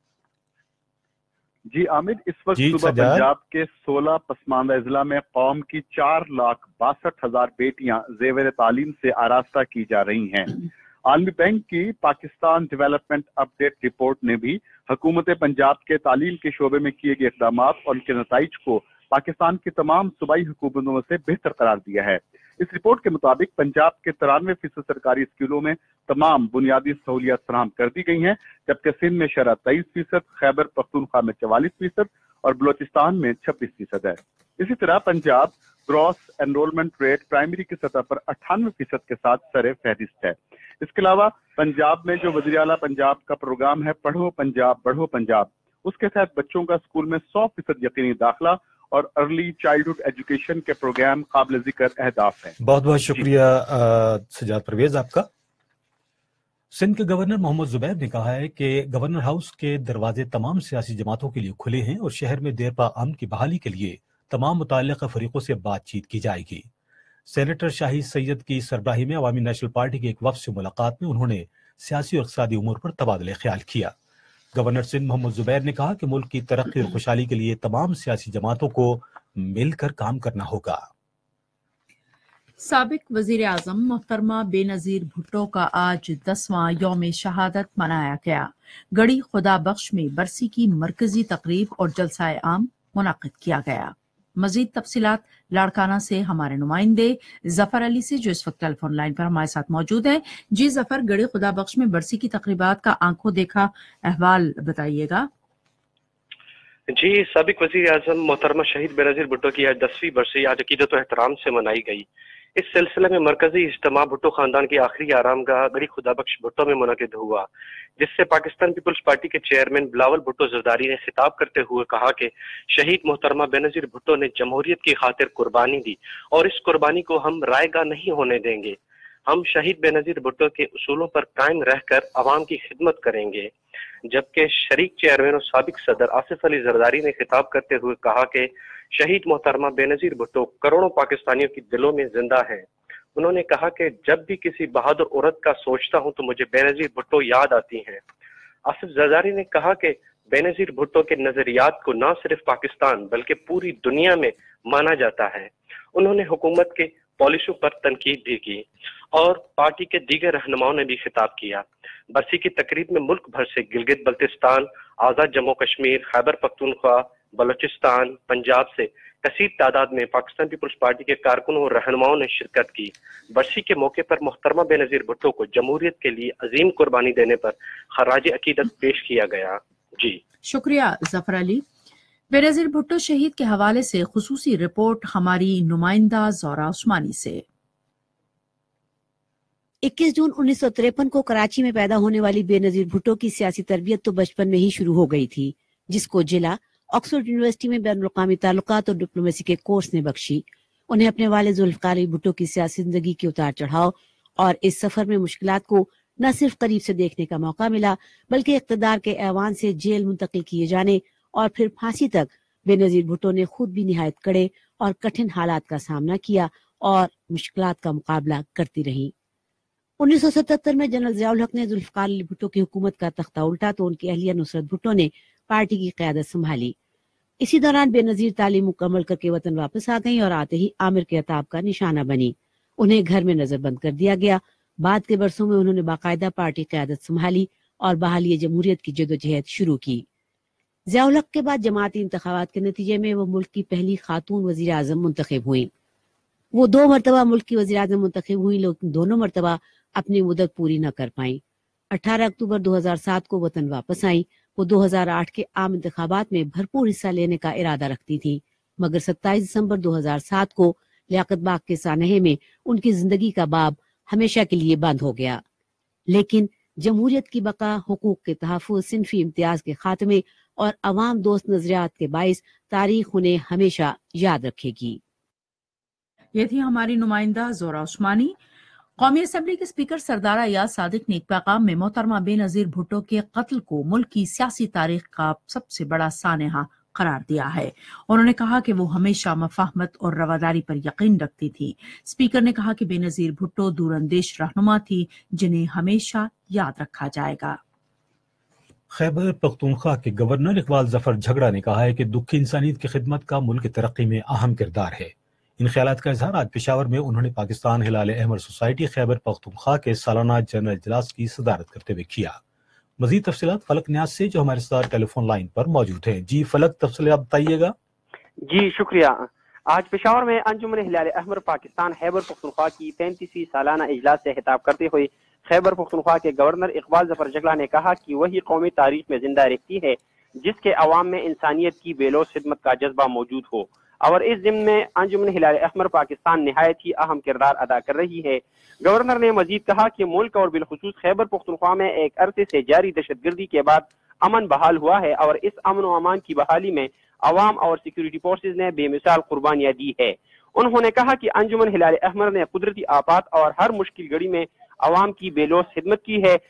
Speaker 11: जी आमिर, इस वक्त सुबह पंजाब के 16 पसमानदा अजला में कौम की 4,62,000 बेटियां ज़ेवर तालीम से आरास्ता की जा रही हैं। आलमी बैंक की पाकिस्तान डेवलपमेंट अपडेट रिपोर्ट ने भी हुकूमत पंजाब के तालीम के शोबे में किए गए इक़दाम और उनके नताइज को पाकिस्तान की तमाम सूबाई हुकूमतों में से बेहतर करार दिया है। इस रिपोर्ट के मुताबिक पंजाब के 93% सरकारी स्कूलों में तमाम बुनियादी सहूलियात फराहम कर दी गई हैं, जबकि सिंध में शरह 23%, खैबर पख्तूनख्वा में 44% और बलोचिस्तान में 26% है। इसी तरह Punjab gross enrolment rate primary की सतह पर 98% के साथ सरे फहरिस्त है। इसके अलावा पंजाब में जो वज़ीर आला पंजाब का प्रोग्राम है पढ़ो पंजाब बढ़ो पंजाब, उसके तहत बच्चों का स्कूल में 100% यकीनी दाखिला और अर्ली चाइल्डहुड एजुकेशन के प्रोग्राम काबिल जिक्र अहदाफ हैं।
Speaker 2: बहुत बहुत शुक्रिया सज्जाद परवेज आपका। सिंध के गवर्नर मोहम्मद जुबैर ने कहा है कि गवर्नर हाउस के दरवाजे तमाम सियासी जमातों के लिए खुले हैं और शहर में देरपा अमन की बहाली के लिए तमाम मुताल्लिक़ा फरीकों से बातचीत की जाएगी। सेनेटर शाहिद सैयद की सरबराही में अवामी नेशनल पार्टी के एक वफ्द से मुलाकात में उन्होंने सियासी और इक़्तिसादी उमूर पर तबादले ख्याल किया। गवर्नर सिंध मोहम्मद जुबैर ने कहा कि मुल्क की तरक्की और खुशहाली के लिए तमाम सियासी जमातों को मिलकर काम करना होगा।
Speaker 1: साबिक वजीर आजम मोहतरमा बेनजीर भुट्टो का आज 10वां यौम शहादत मनाया गया। गढ़ी खुदा बख्श में बरसी की मरकजी तकरीब और जलसाए आम मुनाकिद किया गया। मजीद तफसीलात लाड़काना से हमारे नुमाइंदे जफर अली से, जो इस वक्त टेलीफोन लाइन पर हमारे साथ मौजूद है। जी जफर, गढ़ी खुदा बख्श में बरसी की तकरीबात का आंखों देखा अहवाल बताइएगा।
Speaker 12: जी, साबिक वजीर आजम मोहतरमा शहीद बेनजीर भुट्टो की आज 10वीं बरसी आज अकीदत व एहतराम से मनाई गई। इस सिलसिले में मरकजी इज्तिमा भुट्टो खानदान की आखिरी आरामगाह गढ़ी खुदा बख्श भुट्टो में मुनक़िद हुआ, जिससे पाकिस्तान पीपल्स पार्टी के चेयरमैन बिलावल भुट्टो जरदारी ने खिताब करते हुए कहा कि शहीद मोहतरमा बेनजीर भुट्टो ने जमहूरियत की खातिर कुर्बानी दी और इस कुर्बानी को हम रायगा नहीं होने देंगे। ہم شہید بینظیر بھٹو کے اصولوں پر قائم رہ کر عوام کی خدمت کریں گے۔ جبکہ شریک چیئرمین اور سابق صدر آصف علی زرداری نے خطاب کرتے ہوئے کہا کہ شہید محترمہ بینظیر بھٹو کروڑوں پاکستانیوں کی دلوں میں زندہ ہیں۔ انہوں نے کہا کہ جب بھی کسی بہادر عورت کا سوچتا ہوں تو مجھے بینظیر بھٹو یاد آتی ہیں۔ آصف زرداری نے کہا کہ بینظیر بھٹو کے نظریات کو نہ صرف پاکستان بلکہ پوری دنیا میں مانا جاتا ہے۔ انہوں نے حکومت کے پالیسیوں پر تنقید بھی کی اور پارٹی کے دیگر رہنماؤں نے بھی خطاب کیا۔ برسی کی تقریب میں ملک بھر سے گلگت بلتستان، آزاد جموں کشمیر، خیبر پختونخوا، بلوچستان، پنجاب سے کثیر تعداد میں پاکستان پیپلز پارٹی کے کارکنوں اور رہنماؤں نے شرکت کی۔ برسی کے موقع پر محترمہ بینظیر بھٹو کو جمہوریت کے لیے عظیم قربانی دینے پر خراج عقیدت پیش کیا گیا۔ جی
Speaker 1: شکریہ ظفر علی۔ بینظیر بھٹو شہید کے حوالے سے خصوصی رپورٹ ہماری نمائندہ زہرا عثمانی سے۔
Speaker 13: 21 جون 1953 کو کراچی میں پیدا ہونے والی بینظیر بھٹو کی سیاسی تربیت تو بچپن میں ہی شروع ہو گئی تھی، جس کو جلا آکسفورڈ یونیورسٹی میں بین الاقوامی تعلقات اور ڈپلومیسی کے کورس نے بخشی۔ انہیں اپنے والد ذوالفقار علی بھٹو کی سیاسی زندگی کے اتار چڑھاؤ اور اس سفر میں مشکلات کو نہ صرف قریب سے دیکھنے کا موقع ملا بلکہ اقتدار کے ایوان سے جیل منتقل کیے جانے اور پھر پھانسی تک بینظیر بھٹو نے خود بھی نہایت کڑے اور کٹھن حالات کا سامنا کیا اور مشکلات کا مقابلہ کرتی رہی۔ 1977 میں جنرل ضیاء الحق نے ذوالفقار علی بھٹو کی حکومت کا تختہ الٹا تو ان کی اہلیہ نصرت بھٹو نے پارٹی کی قیادت سنبھالی۔ اسی دوران بینظیر تعلیم مکمل کر کے وطن واپس آ گئیں اور آتے ہی عامر کے عتاب کا نشانہ بنی۔ انہیں گھر میں نظر بند کر دیا گیا۔ بعد کے برسوں میں انہوں نے باقاعدہ پارٹی قیادت سنبھالی اور بحالی جمہوریت کی جدوجہد شروع کی۔ ضیاء الحق کے بعد جماعتی انتخابات کے نتیجے میں وہ ملک کی پہلی خاتون وزیر اعظم منتخب ہوئیں۔ وہ 2 مرتبہ ملک کی وزیر اعظم منتخب ہوئیں لیکن دونوں مرتبہ اپنی مدت پوری نہ کر پائیں۔ 18 اکتوبر 2007 کو وطن واپس آئیں۔ وہ 2008 کے عام انتخابات میں بھرپور حصہ لینے کا ارادہ رکھتی تھیں، مگر 27 دسمبر 2007 کو لیاقت باغ کے سانحے میں ان کی زندگی کا باب ہمیشہ کے لیے بند ہو گیا۔ لیکن جمہوریت کی بقا، حقوق کے تحفظ، صنفی امتیاز کے خاتمے اور عوام دوست نظریات کے باعث تاریخ انہیں ہمیشہ یاد رکھے گی۔
Speaker 1: یہ تھی ہماری نمائندہ زہرا عثمانی۔ قومی اسمبلی کے اسپیکر سردار ایاز صادق نے ایک پیغام میں محترمہ بینظیر بھٹو کے قتل کو ملک کی سیاسی تاریخ کا سب سے بڑا سانحہ قرار دیا ہے۔ انہوں نے کہا کہ وہ ہمیشہ مفاہمت اور رواداری پر یقین رکھتی تھی۔ اسپیکر نے کہا کہ بینظیر بھٹو دور اندیش رہنما تھی جنہیں ہمیشہ یاد رکھا جائے گا۔
Speaker 2: خیبر پختونخوا کے گورنر اقبال ظفر جھگڑا نے کہا ہے کہ دکھی انسانیت کی خدمت کا ملک کی ترقی میں اہم کردار ہے۔ ان خیالات کا اظہار آج پشاور میں انہوں نے پاکستان ہلال احمر سوسائٹی خیبر پختونخوا کے سالانہ جنرل اجلاس کی صدارت کرتے ہوئے کیا۔ مزید تفصیلات فلک نیاز سے جو ہمارے ساتھ ٹیلی فون لائن پر موجود ہیں۔ جی فلک، تفصیلات بتائیے گا۔
Speaker 14: جی شکریہ۔ آج پشاور میں انجمن ہلال احمر پاکستان خیبر پختونخوا کی 35ویں سالانہ اجلاس سے خطاب کرتے ہوئے خیبر پختونخوا کے گورنر اقبال ظفر جھگڑا نے کہا کہ وہی قومی تاریخ میں زندہ رہتی ہے جس کے عوام میں انسانیت کی بے لوث خدمت کا جذبہ موجود ہو، اور اس ضمن میں انجمن ہلال احمر پاکستان نہایت ہی اہم کردار ادا کر رہی ہے۔ گورنر نے مزید کہا کہ ملک اور بالخصوص خیبر پختونخوا میں ایک عرصے سے جاری دہشت گردی کے بعد امن بحال ہوا ہے اور اس امن و امان کی بحالی میں عوام اور سیکیورٹی فورسز نے بے مثال قربانیاں دی ہے۔ انہوں نے کہا کہ انجمن ہلال احمر نے قدرتی آفات اور ہر مشکل گھڑی میں عوام کی بے لوث خدمت کی ہے۔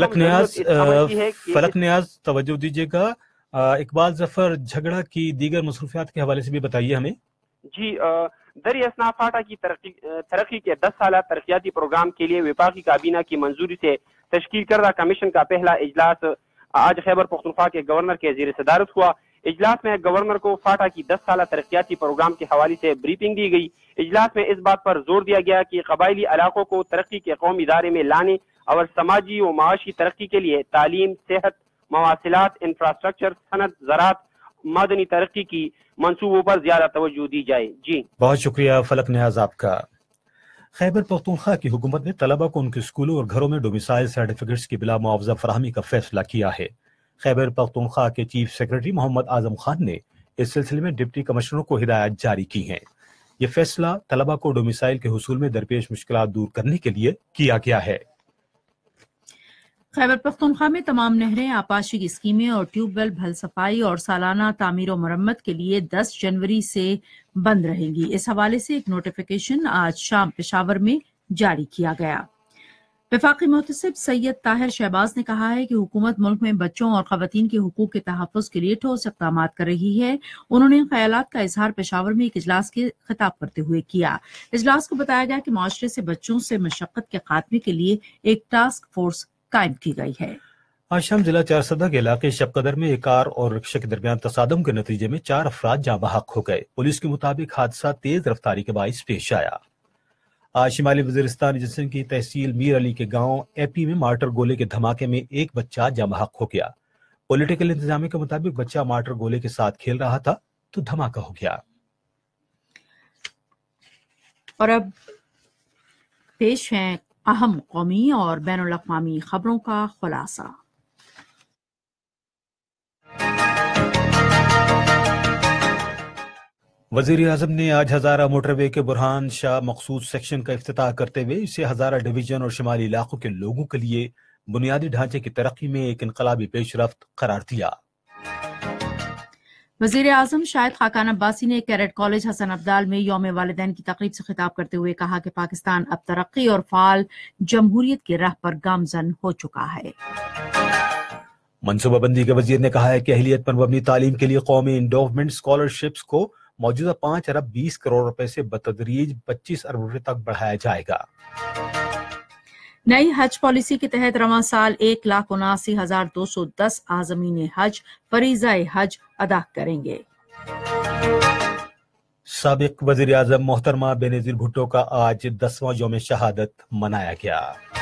Speaker 2: فلک نیاز توجہ دیجیے گا، اقبال ظفر جھگڑا کی دیگر مصروفیات کے حوالے سے بھی بتائیے ہمیں۔
Speaker 14: جی، دری اصناف فاٹا کی ترقی کے 10 سالہ ترقیاتی پروگرام کے لیے وفاقی کابینہ کی منظوری سے تشکیل کردہ کمیشن کا پہلا اجلاس آج خیبر پختونخوا کے گورنر کے زیر صدارت ہوا۔ اجلاس میں گورنر کو فاٹا کی 10 سالہ ترقیاتی پروگرام کے حوالے سے بریفنگ دی گئی۔ اجلاس میں اس بات پر زور دیا گیا کہ قبائلی علاقوں کو ترقی کے قومی ادارے میں لانے اور سماجی و معاشی ترقی کے لیے تعلیم، صحت، مواصلات، انفراسٹرکچر، صنعت، زراعت، مدنی ترقی کی منصوبوں پر زیادہ توجہ دی جائے۔ جی
Speaker 2: بہت شکریہ فلک نیاز آپ کا۔ خیبر پختونخوا کی حکومت نے طلبہ کو ان کے اسکولوں اور گھروں میں ڈومیسائل سرٹیفکیٹس کی بلا معاوضہ فراہمی کا فیصلہ کیا ہے۔ خیبر پختونخوا کے چیف سیکرٹری محمد اعظم خان نے اس سلسلے میں ڈپٹی کمشنروں کو ہدایات جاری کی ہیں۔ یہ فیصلہ طلبہ کو ڈومیسائل کے حصول میں درپیش مشکلات دور کرنے کے لیے کیا گیا ہے۔
Speaker 1: خیبر پختونخوا میں تمام نہریں، آبپاشی کی اسکیمیں اور ٹیوب ویل بھل صفائی اور سالانہ تعمیر و مرمت کے لیے 10 جنوری سے بند رہیں گی۔ اس حوالے سے ایک نوٹیفیکیشن آج شام پشاور میں जारी किया गया। वफाकी मुहतसिब सैयद ताहिर शहबाज ने कहा है कि हुकूमत मुल्क में बच्चों और खवातीन के हुकूक के तहफ़्फ़ुज़ के लिए ठोस इक़दाम कर रही है। उन्होंने ख़यालात का इजहार पेशावर में एक इजलास के खिताब करते हुए किया। इजलास को बताया गया कि माशरे से बच्चों से मशक्क़त के खात्मे के लिए एक टास्क फोर्स कायम की गई है।
Speaker 2: आज शाम जिला चारसदा के इलाके शबकदर में एक कार और रिक्शा के दरमियान तसादम के नतीजे में 4 अफराद जाँ बहक हो गए। पुलिस के मुताबिक हादसा तेज रफ्तारी के बाइस पेश आया। आज शिमाली वजीरिस्तान जिस्म की तहसील मीर अली के गांव एपी में मार्टर गोले के धमाके में एक बच्चा जाँ बहक हो गया। पॉलिटिकल इंतजामिया के मुताबिक बच्चा मार्टर गोले के साथ खेल रहा था तो धमाका हो गया।
Speaker 1: और अब पेश हैं अहम कौमी और बैनुल अक़वामी खबरों का खुलासा।
Speaker 2: वज़ीर आज़म ने आज हज़ारा मोटरवे के बुरहान शाह मखसूस सेक्शन का इफ्तिताह करते हुए इसे हज़ारा डिवीजन और शिमाली इलाकों के लोगों के लिए बुनियादी ढांचे की तरक्की में एक इनकलाबी पेशरफ्त करार दिया।
Speaker 1: वज़ीर आज़म शाहिद खाकान अब्बासी ने कैडेट कॉलेज हसन अब्दाल में यौम वालिदैन की तकरीब से खिताब करते हुए कहा कि पाकिस्तान अब तरक्की और फाल जमहूरियत की राह पर गामजन हो चुका है।
Speaker 2: मनसूबाबंदी के वजीर ने कहा है कि अहलियत पर मबनी तालीम के लिए कौमी इंडोवमेंट स्कॉलरशिप्स को मौजूदा 5 अरब 20 करोड़ रुपए से बतदरीज 25 अरब रुपए तक बढ़ाया जाएगा।
Speaker 1: नई हज पॉलिसी के तहत रवां साल 1,79,210 आज़मीन हज फरीज़ा हज अदा करेंगे।
Speaker 2: साबिक वज़ीर आज़म मोहतरमा बेनज़ीर भुट्टो का आज 10वां यौम शहादत मनाया गया।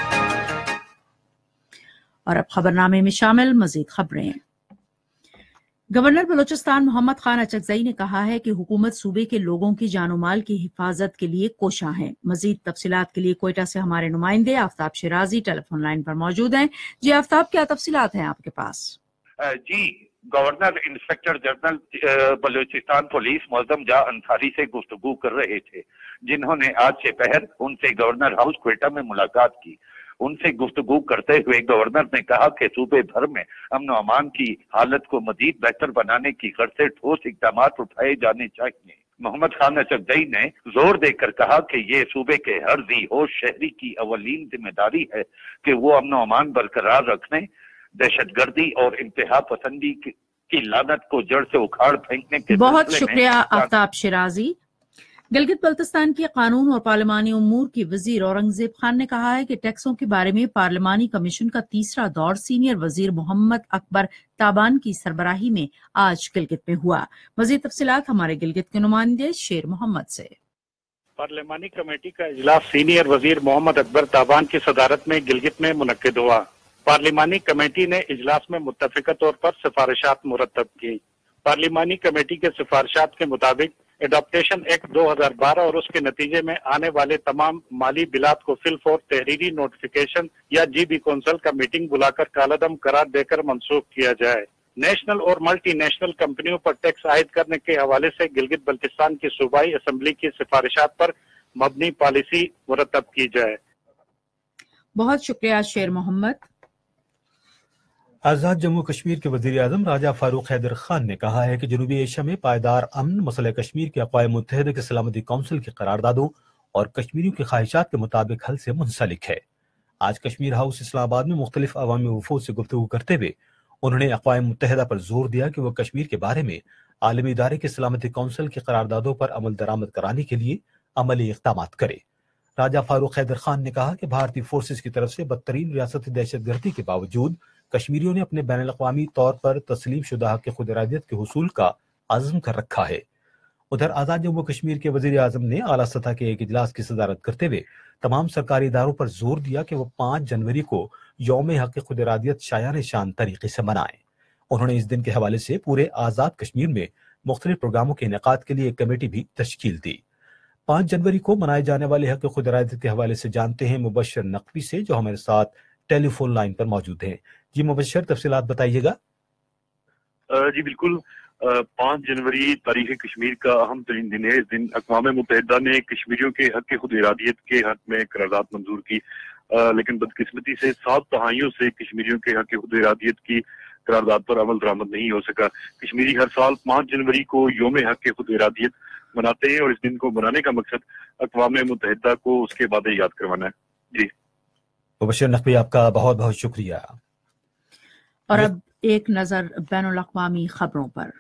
Speaker 1: और अब खबरनामे में शामिल मजीद खबरें। गवर्नर बलोचिस्तान मोहम्मद खान अचकजई ने कहा है कि हुकूमत सूबे के लोगों की जानो माल की हिफाजत के लिए कोशां है। मजीद तफसीलात के लिए कोयटा से हमारे नुमाइंदे आफ्ताब शिराजी टेलीफोन लाइन पर मौजूद हैं। जी आफ्ताब, क्या तफसीलात हैं आपके पास?
Speaker 15: जी, governor inspector general Balochistan police Moazzam Jah Ansari से गुफ्तगू कर रहे थे, जिन्होंने आज से पहर उनसे गवर्नर हाउस क्वेटा में मुलाकात की। उनसे गुफ्तगू करते हुए गवर्नर ने कहा कि सूबे भर में अमन अमान की हालत को मजीद बेहतर बनाने की गर्ज से ठोस इक़दाम उठाए जाने चाहिए। मोहम्मद खान अचकजई ने जोर देकर कहा कि ये सूबे के हर ज़ी होश शहरी की अवलीन जिम्मेदारी है कि वो अमन अमान बरकरार रखने, दहशतगर्दी और इंतहा पसंदी की लानत को जड़ से उखाड़ फेंकने के
Speaker 1: बहुत शुक्रिया आफ्ताब शिराजी। गिलगित बल्तिस्तान के कानून और पार्लिमानी उमूर की वजीर औरंगजेब खान ने कहा है कि टैक्सों के बारे में पार्लिमानी कमीशन का तीसरा दौर सीनियर वजीर मोहम्मद अकबर ताबान की सरबराही में आज गिलगित में हुआ। मजीद तफसीलात हमारे गिलगित के नुमाइंदे शेर मोहम्मद से।
Speaker 16: पार्लिमानी कमेटी का इजलास सीनियर वजीर मोहम्मद अकबर ताबान की सदारत में गिलगित में मुनक्किद हुआ। पार्लिमानी कमेटी ने इजलास में मुत्तफिका तौर पर सिफारिशात मुरतब की। पार्लिमानी कमेटी के सिफारिशात के मुताबिक एडॉप्टेशन एक्ट 2012 और उसके नतीजे में आने वाले तमाम माली बिलात को फिलफौर तहरीरी नोटिफिकेशन या जीबी कौंसिल का मीटिंग बुलाकर कालादम करार देकर मंसूख किया जाए। नेशनल और मल्टी नेशनल कंपनियों पर टैक्स आयद करने के हवाले से गिलगित बल्तिस्तान की सूबाई असम्बली की सिफारिशात पर मबनी पॉलिसी मुरतब की जाए।
Speaker 1: बहुत शुक्रिया शेर मोहम्मद।
Speaker 2: आज़ाद जम्मू कश्मीर के वज़ीर आज़म राजा फारूक हैदर खान ने कहा है कि जनूबी एशिया में पायदार अमन मसला कश्मीर के अक़वाम मुत्तहिदा की सलामती कौंसिल की करारदादों और कश्मीरियों की ख्वाहिशात के मुताबिक हल से मुंसलिक है। आज कश्मीर हाउस इस्लामाबाद में मुख्तलिफ अवामी वफूद से गुफ्तगू करते हुए उन्होंने अक़वाम मुत्तहिदा पर जोर दिया कि वह कश्मीर के बारे में आलमी इदारे की सलामती कौंसिल की करारदादों पर अमल दरामद कराने के लिए अमली इक़दाम करे। राजा फारूक हैदर खान ने कहा कि भारतीय फोर्सेस की तरफ से बदतरीन रियासती दहशतगर्दी के बावजूद कश्मीरियों ने अपने बैनुल अक़वामी तौर पर तस्लीम शुदा हक़ खुद इरादियत के हुसूल का अज़्म कर रखा है। उधर आज़ाद जम्मू कश्मीर के वज़ीर आज़म ने आला सतह के एक इजलास की सदारत करते हुए तमाम सरकारी इदारों पर जोर दिया कि वह 5 जनवरी को यौम हक़ खुद इरादियत शायान शान तरीके से मनाएं। उन्होंने इस दिन के हवाले से पूरे आज़ाद कश्मीर में मुख्तलिफ प्रोग्रामों के इनेकाद के लिए एक कमेटी भी तश्कील दी। 5 जनवरी को मनाए जाने वाले हक़ खुद इरादियत के हवाले से जानते हैं मुबश्शिर नकवी से, जो हमारे साथ टेलीफोन लाइन पर मौजूद हैं। जी मुबश्शिर, तफसीलात बताइएगा।
Speaker 17: जी बिल्कुल, 5 जनवरी तारीख कश्मीर का अहम तरीन दिन है। इस दिन अक़वाम मुत्तहिदा ने कश्मीरियों के हक़ खुद इरादियत के हक़ में करारदाद मंजूर की, लेकिन बदकिस्मती से 7 दहाइयों से कश्मीरियों के हक़ खुद इरादियत की करारदाद पर अमल दरामद नहीं हो सका। कश्मीरी हर साल 5 जनवरी को यौम हक़ खुद इरादियत मनाते हैं और इस दिन को मनाने का मकसद अक़वाम मुत्तहिदा को उसके बाद याद करवाना है। जी
Speaker 2: मुबश्शिर नकवी, आपका बहुत बहुत शुक्रिया।
Speaker 1: और अब एक नजर बैनुल अक़वामी खबरों पर।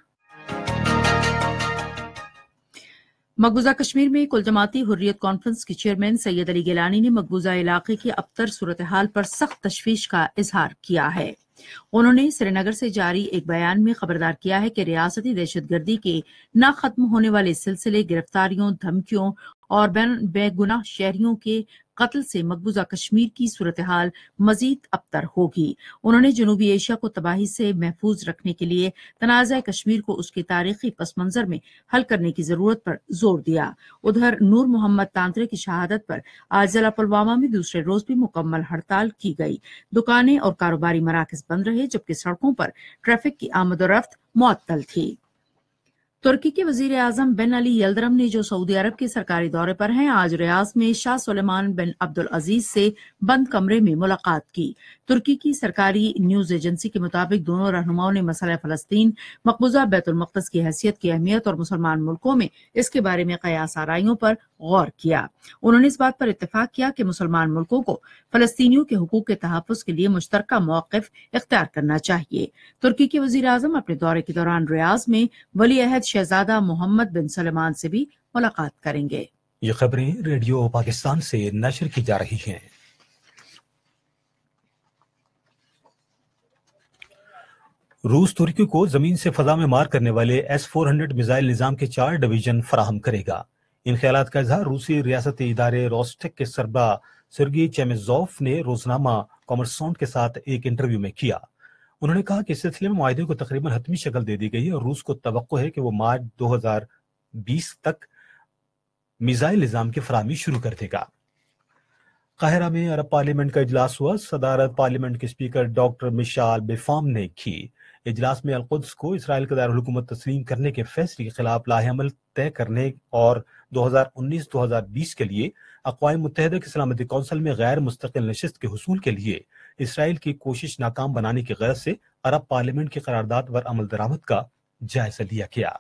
Speaker 1: मकबूजा कश्मीर में कुल जमाती हुर्रियत कॉन्फ्रेंस के चेयरमैन सैयद अली गिलानी ने मकबूजा इलाके की अबतर सूरत हाल पर सख्त तशवीश का इजहार किया है। उन्होंने श्रीनगर से जारी एक बयान में खबरदार किया है कि रियासती दहशतगर्दी के न खत्म होने वाले सिलसिले, गिरफ्तारियों, धमकियों और बेगुनाह शहरियों के कत्ल से मकबूजा कश्मीर की सूरत हाल मजीद अबतर होगी। उन्होंने जनूबी एशिया को तबाही से महफूज रखने के लिए तनाज़ा कश्मीर को उसके तारीखी पस मंजर में हल करने की जरूरत पर जोर दिया। उधर नूर मोहम्मद तांत्रे की शहादत पर आज जिला पुलवामा में दूसरे रोज भी मुकम्मल हड़ताल की गई। दुकानें और कारोबारी मराकज बंद रहे, जबकि सड़कों पर ट्रैफिक की आमदोरफ्त मुअत्तल थी। तुर्की के वजीर आजम बिन अली यल्दरम ने, जो सऊदी अरब के सरकारी दौरे पर हैं, आज रियाद में शाह सुलेमान बिन अब्दुल अजीज से बंद कमरे में मुलाकात की। तुर्की की सरकारी न्यूज एजेंसी के मुताबिक दोनों रहनुमाओं ने मसला फलस्तीन, मकबूजा बैतुल मक़दस की हैसियत की अहमियत और मुसलमान मुल्कों में इसके बारे में क़यास आराइयों पर गौर किया। उन्होंने इस बात पर इत्तेफाक किया कि मुसलमान मुल्कों को फलस्तीनियों के हुकूक के तहफ़्फ़ुज़ के लिए मुश्तरका मौक़िफ़ इख्तियार करना चाहिए। तुर्की के वज़ीर आज़म अपने दौरे के दौरान रियाद में वली अहद शहजादा मोहम्मद बिन सलमान से भी मुलाकात करेंगे।
Speaker 2: ये खबरें रेडियो पाकिस्तान से नशर की जा रही हैं। रूस तुर्की को जमीन से फजा में मार करने वाले S-400 मिसाइल निजाम के 4 डिवीजन फराहम करेगा। इन ख्यालात का इजहार रूसी रियासती इदारे रोस्टेक के सरबराह सर्गी चेमेज़ोव ने रोजनामा कॉमर्सॉन्ट के साथ एक इंटरव्यू में किया। उन्होंने कहा कि इस सिलसिले में मुआहदे को तकरीबन हतमी शक्ल दे दी गई है और रूस को तवक्को है कि वो मार्च 2020 तक मिसाइल निजाम की फराहमी शुरू कर देगा। काहिरा में अरब पार्लियामेंट का इजलास हुआ। सदारत पार्लियामेंट के स्पीकर डॉक्टर मिशाल बेफाम ने की। इजलास में अल-कुद्स को इसराइल का दारुल-हुकूमत तस्लीम करने के फैसले के खिलाफ लाहेअमल तय करने और 2019-2020 के लिए अक़वाम मुत्तहिदा की सलामती कौंसिल में गैर मुस्तकिल नशिस्त के हुसूल के लिए इसराइल की कोशिश नाकाम बनाने की गरज से अरब पार्लियामेंट की करारदाद पर अमल दरामद का जायजा लिया गया।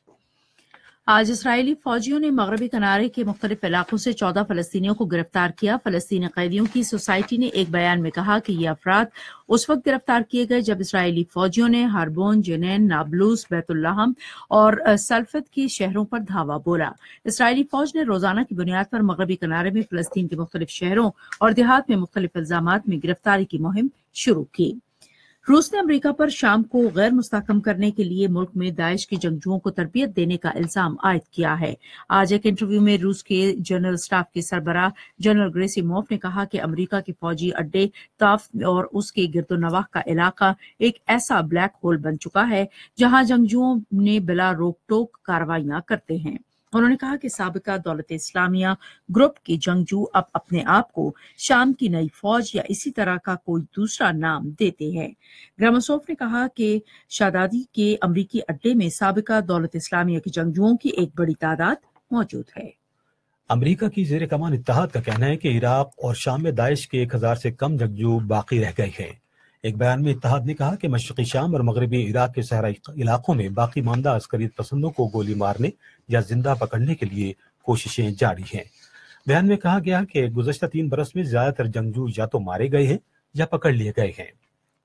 Speaker 1: आज इसराइली फौजियों ने मगरबी किनारे के मुख्तलिफ इलाकों से 14 फलस्तीनियों को गिरफ्तार किया। फलस्तीनी कैदियों की सोसाइटी ने एक बयान में कहा कि ये अफराद उस वक्त गिरफ्तार किए गए जब इसराइली फौजियों ने हारबोन, जेनेन, नाबलूस, बैतुल्लाहम और सल्फत के शहरों पर धावा बोला। इसराइली फौज ने रोजाना की बुनियाद पर मगरबी किनारे में फलस्तीन के मुख्तलिफ शहरों और देहात में मुख्तलिफ इल्जामात में गिरफ्तारी की मुहिम शुरू की। रूस ने अमेरिका पर शाम को गैर मुस्तहकम करने के लिए मुल्क में दाइश के जंगजुओं को तरबियत देने का इल्जाम आयद किया है। आज एक इंटरव्यू में रूस के जनरल स्टाफ के सरबराह जनरल गेरासिमोव ने कहा कि अमेरिका के फौजी अड्डे ताफ और उसके गिरदोनवाह का इलाका एक ऐसा ब्लैक होल बन चुका है जहां जंगजुओं ने बिला रोक टोक कार्रवाइयां करते हैं। उन्होंने कहा कि साबिका दौलत इस्लामिया ग्रुप के जंगजू अब अपने आप को शाम की नई फौज या इसी तरह का कोई दूसरा नाम देते हैं। ग्रामसोफ ने कहा कि शादादी के अमरीकी अड्डे में साबिका दौलत इस्लामिया के जंगजुओं की एक बड़ी तादाद मौजूद है।
Speaker 2: अमेरिका की जेर कमान इत्तेहाद का कहना है कि इराक और शाम में दाइश के 1000 से कम जंगजू बाकी रह गए हैं। एक बयान में इत्तेहाद ने कहा कि मशरकी शाम और मगरबी इराक के सहराई इलाकों में बाकी मामदा अस्करियत पसंदों को गोली मारने या जिंदा पकड़ने के लिए कोशिशें जारी हैं। बयान में कहा गया कि गुज़श्ता 3 बरस में ज्यादातर जंगजू या तो मारे गए हैं या पकड़ लिए गए हैं।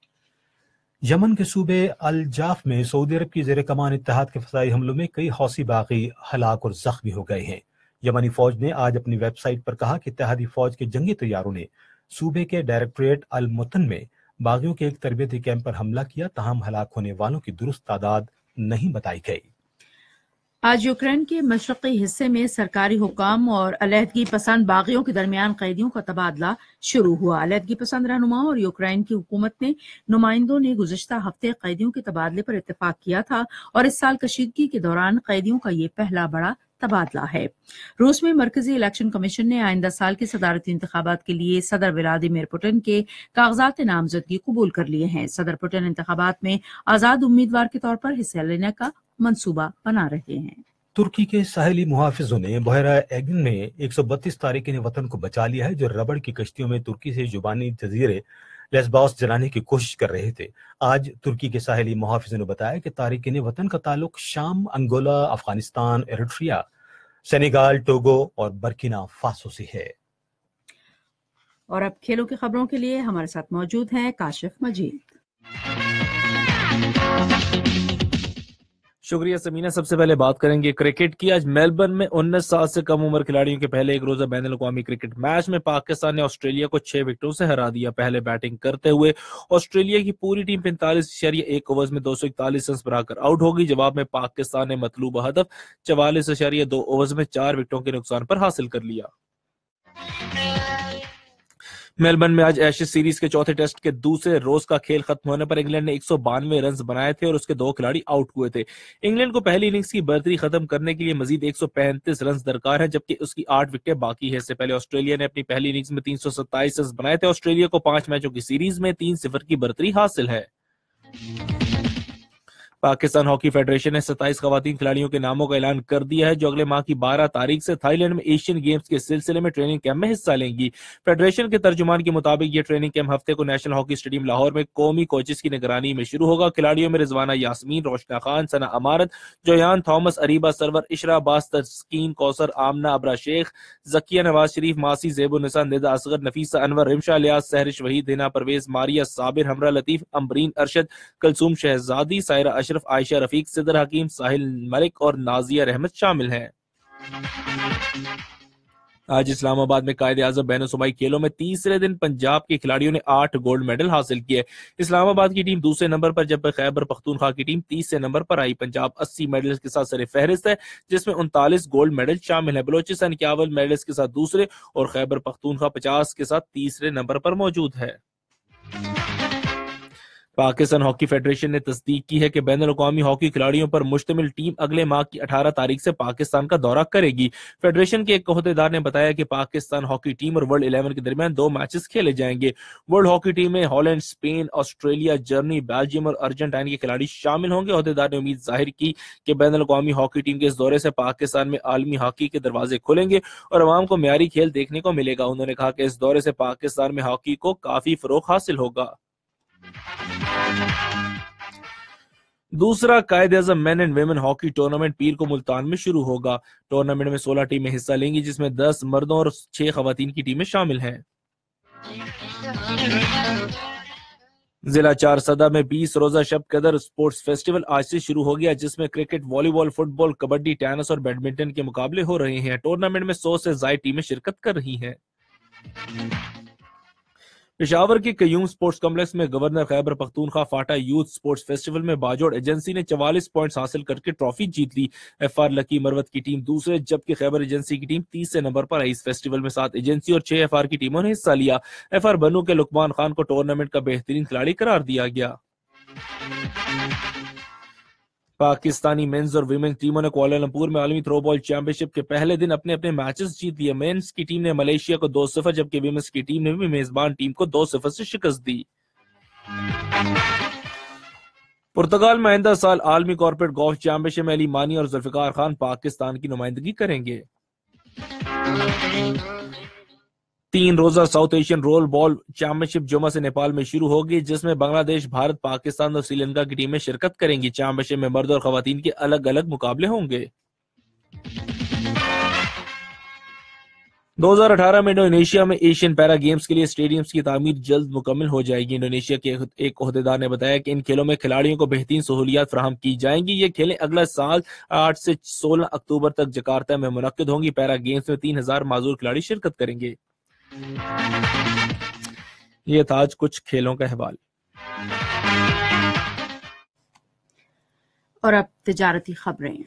Speaker 2: यमन के सूबे अल जाफ में सऊदी अरब की जेर कमान इत्तेहाद के फसाई हमलों में कई हौसी बागी हलाक और जख्मी हो गए हैं। यमनी फौज ने आज अपनी वेबसाइट पर कहा कि इत्तेहादी फौज के जंगी तैयारों ने सूबे के डायरेक्टरेट अल मुतन में बागियों के एक तरबियती कैंप पर हमला किया, तहम हलाक होने वालों की दुरुस्त तादाद नहीं बताई गई।
Speaker 1: आज यूक्रेन के मशरकी हिस्से में सरकारी हुकाम और अलहदगी पसंद बागियों के दरमियान कैदियों का तबादला शुरू हुआ। अलहदगी पसंद रहनुमाओं और यूक्रेन की हुकूमत ने नुमाइंदों ने गुज़श्ता हफ्ते कैदियों के तबादले पर इत्तेफाक किया था और इस साल कशीदगी के दौरान कैदियों का ये पहला बड़ा तबादला है। रूस में मरकजी इलेक्शन कमीशन ने आइंदा साल के सदारती इंतखाबात के लिए सदर व्लादिमीर पुतिन के कागजात नामजदगी कबूल कर लिए हैं। सदर पुतिन इंतखाबात में आजाद उम्मीदवार के तौर पर हिस्सा लेने का मंसूबा बना रहे हैं।
Speaker 2: तुर्की के साहिली मुहाफिजों ने बहरा एगन में 132 तारिकीन वतन को बचा लिया है जो रबड़ की कश्तियों में तुर्की से जुबानी जजीरे लेस्बोस जलाने की कोशिश कर रहे थे। आज तुर्की के साहिली मुहाफिजों ने बताया कि तारिकीन वतन का ताल्लुक शाम, Angola, Afghanistan, Eritrea, Senegal, Togo और बर्किना फासो से है।
Speaker 1: और अब खेलों की खबरों के लिए हमारे साथ मौजूद हैं काशिफ मजीद।
Speaker 18: शुक्रिया समीना। सबसे पहले बात करेंगे क्रिकेट की। आज मेलबर्न में 19 साल से कम उम्र खिलाड़ियों के पहले एक रोजा बैनुल अक़वामी क्रिकेट मैच में पाकिस्तान ने ऑस्ट्रेलिया को 6 विकेटों से हरा दिया। पहले बैटिंग करते हुए ऑस्ट्रेलिया की पूरी टीम 45.1 ओवर्स में 241 रन बनाकर आउट होगी। जवाब में पाकिस्तान ने मतलूबा हदफ 44.2 ओवर्स में 4 विकेटों के नुकसान पर हासिल कर लिया। मेलबर्न में आज एशेज सीरीज के चौथे टेस्ट के दूसरे रोज का खेल खत्म होने पर इंग्लैंड ने 192 रन बनाए थे और उसके 2 खिलाड़ी आउट हुए थे। इंग्लैंड को पहली इनिंग्स की बर्तरी खत्म करने के लिए मजीद 135 रन दरकार है, जबकि उसकी 8 विकेटें बाकी है। इससे पहले ऑस्ट्रेलिया ने अपनी पहली इनिंग्स में 327 रन बनाए थे। ऑस्ट्रेलिया को 5 मैचों की सीरीज में 3-0 की बर्तरी हासिल है। पाकिस्तान हॉकी फेडरेशन ने 27 खवातीन खिलाड़ियों के नामों का ऐलान कर दिया है जो अगले माह की 12 तारीख से थाईलैंड में एशियन गेम्स के सिलसिले में ट्रेनिंग कैंप में हिस्सा लेंगी। फेडरेशन के तर्जुमान के मुताबिक ये ट्रेनिंग कैंप हफ्ते को नेशनल हॉकी स्टेडियम लाहौर में कौमी कोचेस की निगरानी में शुरू होगा। खिलाड़ियों में रिजवाना यास्मीन, रोशना खान, सना अमारत, जोयान थॉमस, अरीबा सरवर, इशरा अब्बास, तस्कीन कौसर, आमना अबरा शेख, जकिया नवाज शरीफ, मासी ज़ेबुन्निसा, निदा असगर, नफीसा अनवर, रिमशा लियाज, सहरिश वहीद, हिना परवेज, मारिया साबिर, हमरा लतीफ, अमरीन अरशद, कलसूम शहजादी, सायरा अशरफ, आयशा रफीक, सिदर हकीम, साहिल मलिक और नाजिया रहमत शामिल हैं। आज इस्लामाबाद में कायदे आज़म बैनुल-सूबाई खेलों में तीसरे दिन पंजाब के खिलाड़ियों ने 8 गोल्ड मेडल हासिल किए। इस्लामाबाद की टीम दूसरे नंबर पर, जबकि खैबर पख्तूनख्वा की टीम तीसरे नंबर पर आई। पंजाब 80 मेडल्स के साथ सरे फहरिस्त है, जिसमें 39 गोल्ड मेडल शामिल है। बलोचिस्तान 51 मेडल्स के साथ दूसरे और खैबर पख्तूनख्वा 50 के साथ तीसरे नंबर पर मौजूद है। पाकिस्तान हॉकी फेडरेशन ने तस्दीक की है कि बैनुल अक़वामी हॉकी खिलाड़ियों पर मुश्तमिल टीम अगले माह की 18 तारीख से पाकिस्तान का दौरा करेगी। फेडरेशन के एक अहदेदार ने बताया कि पाकिस्तान हॉकी टीम और वर्ल्ड 11 के दरमियान 2 मैचेस खेले जाएंगे। वर्ल्ड हॉकी टीम में Holland, Spain, Australia, Germany, Belgium और अर्जेंटाइन के खिलाड़ी शामिल होंगे। अहदेदार ने उम्मीद जाहिर की कि बैनुल अक़वामी हॉकी टीम के इस दौरे से पाकिस्तान में आलमी हॉकी के दरवाजे खुलेंगे और अवाम को मियारी खेल देखने को मिलेगा। उन्होंने कहा कि इस दौरे से पाकिस्तान में हॉकी को काफी फरोग हासिल होगा। दूसरा Quaid-e-Azam men and women hockey tournament पीर को मुल्तान में शुरू होगा। टूर्नामेंट में 16 टीमें हिस्सा लेंगी, जिसमें 10 मर्दों और 6 खवातीन की टीमें शामिल हैं। जिला चारसदा में 20 रोजा शब कदर स्पोर्ट्स फेस्टिवल आज से शुरू हो गया, जिसमें cricket, volleyball, football, kabaddi, tennis और बैडमिंटन के मुकाबले हो रहे हैं। टूर्नामेंट में 100 से ज्यादा टीमें शिरकत कर रही हैं। पेशावर के कयूम स्पोर्ट्स कॉम्प्लेक्स में governor Khyber Pakhtunkhwa FATA youth sports festival में बाजोड़ एजेंसी ने 44 पॉइंट्स हासिल करके ट्रॉफी जीत ली। एफआर लकी मरवत की टीम दूसरे, जबकि खैबर एजेंसी की टीम तीसरे नंबर पर आई। इस फेस्टिवल में 7 एजेंसी और 6 एफआर की टीमों ने हिस्सा लिया। एफआर बनू के लुकमान खान को टूर्नामेंट का बेहतरीन खिलाड़ी करार दिया गया। पाकिस्तानी मेंस और विमेंस टीमों ने कुआलालंपुर में आलमी थ्रोबॉल चैंपियनशिप के पहले दिन अपने अपने मैचेस जीत लिए। मेंस की टीम ने मलेशिया को 2-0, जबकि विमेंस की टीम ने भी मेजबान टीम को 2-0 से शिकस्त दी। पुर्तगाल में आइंदा साल आलमी कॉर्पोरेट गोल्फ चैंपियनशिप में अली मानी और जुल्फिकार खान पाकिस्तान की नुमाइंदगी करेंगे। 3 रोजा South Asian roll ball championship जुमा से नेपाल में शुरू होगी, जिसमें बांग्लादेश, भारत, पाकिस्तान और श्रीलंका की टीमें शिरकत करेंगी। चैंपियनशिप में मर्द और खवातीन के अलग अलग मुकाबले होंगे। 2018 में इंडोनेशिया में एशियन पैरा गेम्स के लिए स्टेडियम्स की तामीर जल्द मुकम्मल हो जाएगी। इंडोनेशिया के एक ओहदेदार ने बताया कि इन खेलों में खिलाड़ियों को बेहतरीन सहूलियात फराहम की जाएंगी। ये खेलें अगला साल 8 से 16 अक्टूबर तक जकार्ता में मुनक्किद होंगी। पैरा गेम्स में 3000 माजूर खिलाड़ी शिरकत करेंगे। ये था आज कुछ खेलों का अहवाल।
Speaker 1: और अब तिजारती खबरें।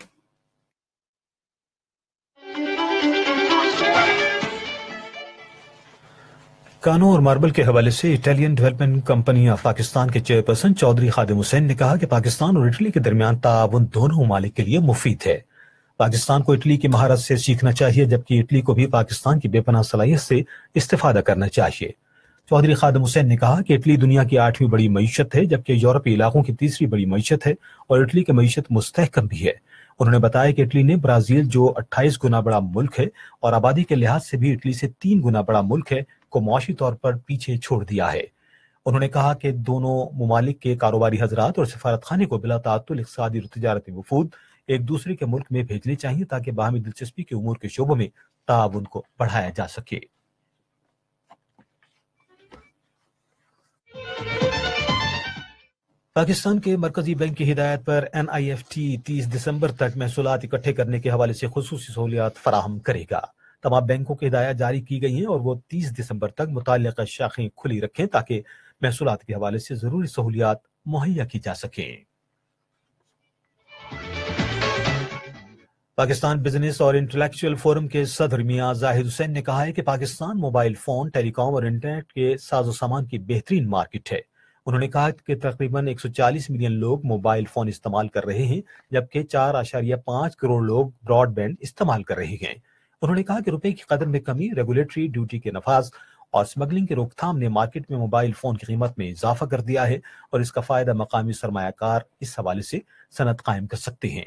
Speaker 2: कानों और मार्बल के हवाले से Italian development company of Pakistan के चेयरपर्सन चौधरी खादिम हुसैन ने कहा कि पाकिस्तान और इटली के दरमियान ताउन दोनों ममालिक के लिए मुफीद है। पाकिस्तान को इटली की महारत से सीखना चाहिए, जबकि इटली को भी पाकिस्तान की बेपनाह सलाहियत से इस्तेफादा करना चाहिए। चौधरी खादिम हुसैन ने कहा कि इटली दुनिया की 8वीं बड़ी मईशत है, जबकि यूरोपीय इलाकों की 3री बड़ी मईशत है और इटली की मईशत मुस्तहकम भी है। उन्होंने बताया कि इटली ने ब्राजील, जो 28 गुना बड़ा मुल्क है और आबादी के लिहाज से भी इटली से 3 गुना बड़ा मुल्क है, को मुआशी तौर पर पीछे छोड़ दिया है। उन्होंने कहा कि दोनों ममालिक के कारोबारी हजरात और सफारत खाने को बिला ताअत्तुल इक़्तिसादी और तिजारती वफूद एक दूसरे के मुल्क में भेजने चाहिए ताकि बाहमी दिलचस्पी के उमूर के शोबों में ताउन को बढ़ाया जा सके। पाकिस्तान के मरकजी बैंक की हिदायत पर NIFT 30 दिसंबर तक महसूलात इकट्ठे करने के हवाले से खुसूसी सहूलियात फराहम करेगा। तमाम बैंकों की हिदायत जारी की गई हैं और वो 30 दिसंबर तक मुताल्लिक़ा शाखें खुली रखें ताकि महसूलात के हवाले से जरूरी सहूलियात मुहैया की जा सकें। पाकिस्तान बिजनेस और इंटेलेक्चुअल फोरम के सदर मियां जाहिद हुसैन ने कहा है कि पाकिस्तान मोबाइल फोन, टेलीकॉम और इंटरनेट के साजो सामान की बेहतरीन मार्केट है। उन्होंने कहा कि तकरीबन 140 मिलियन लोग मोबाइल फोन इस्तेमाल कर रहे हैं, जबकि 4.5 करोड़ लोग ब्रॉडबैंड इस्तेमाल कर रहे हैं। उन्होंने कहा कि रुपए की कदर में कमी, रेगुलेटरी ड्यूटी के नफाज और स्मगलिंग की रोकथाम ने मार्केट में मोबाइल फोन की कीमत में इजाफा कर दिया है और इसका फायदा मकामी सरमायाकार इस हवाले से सनद कायम कर सकते हैं।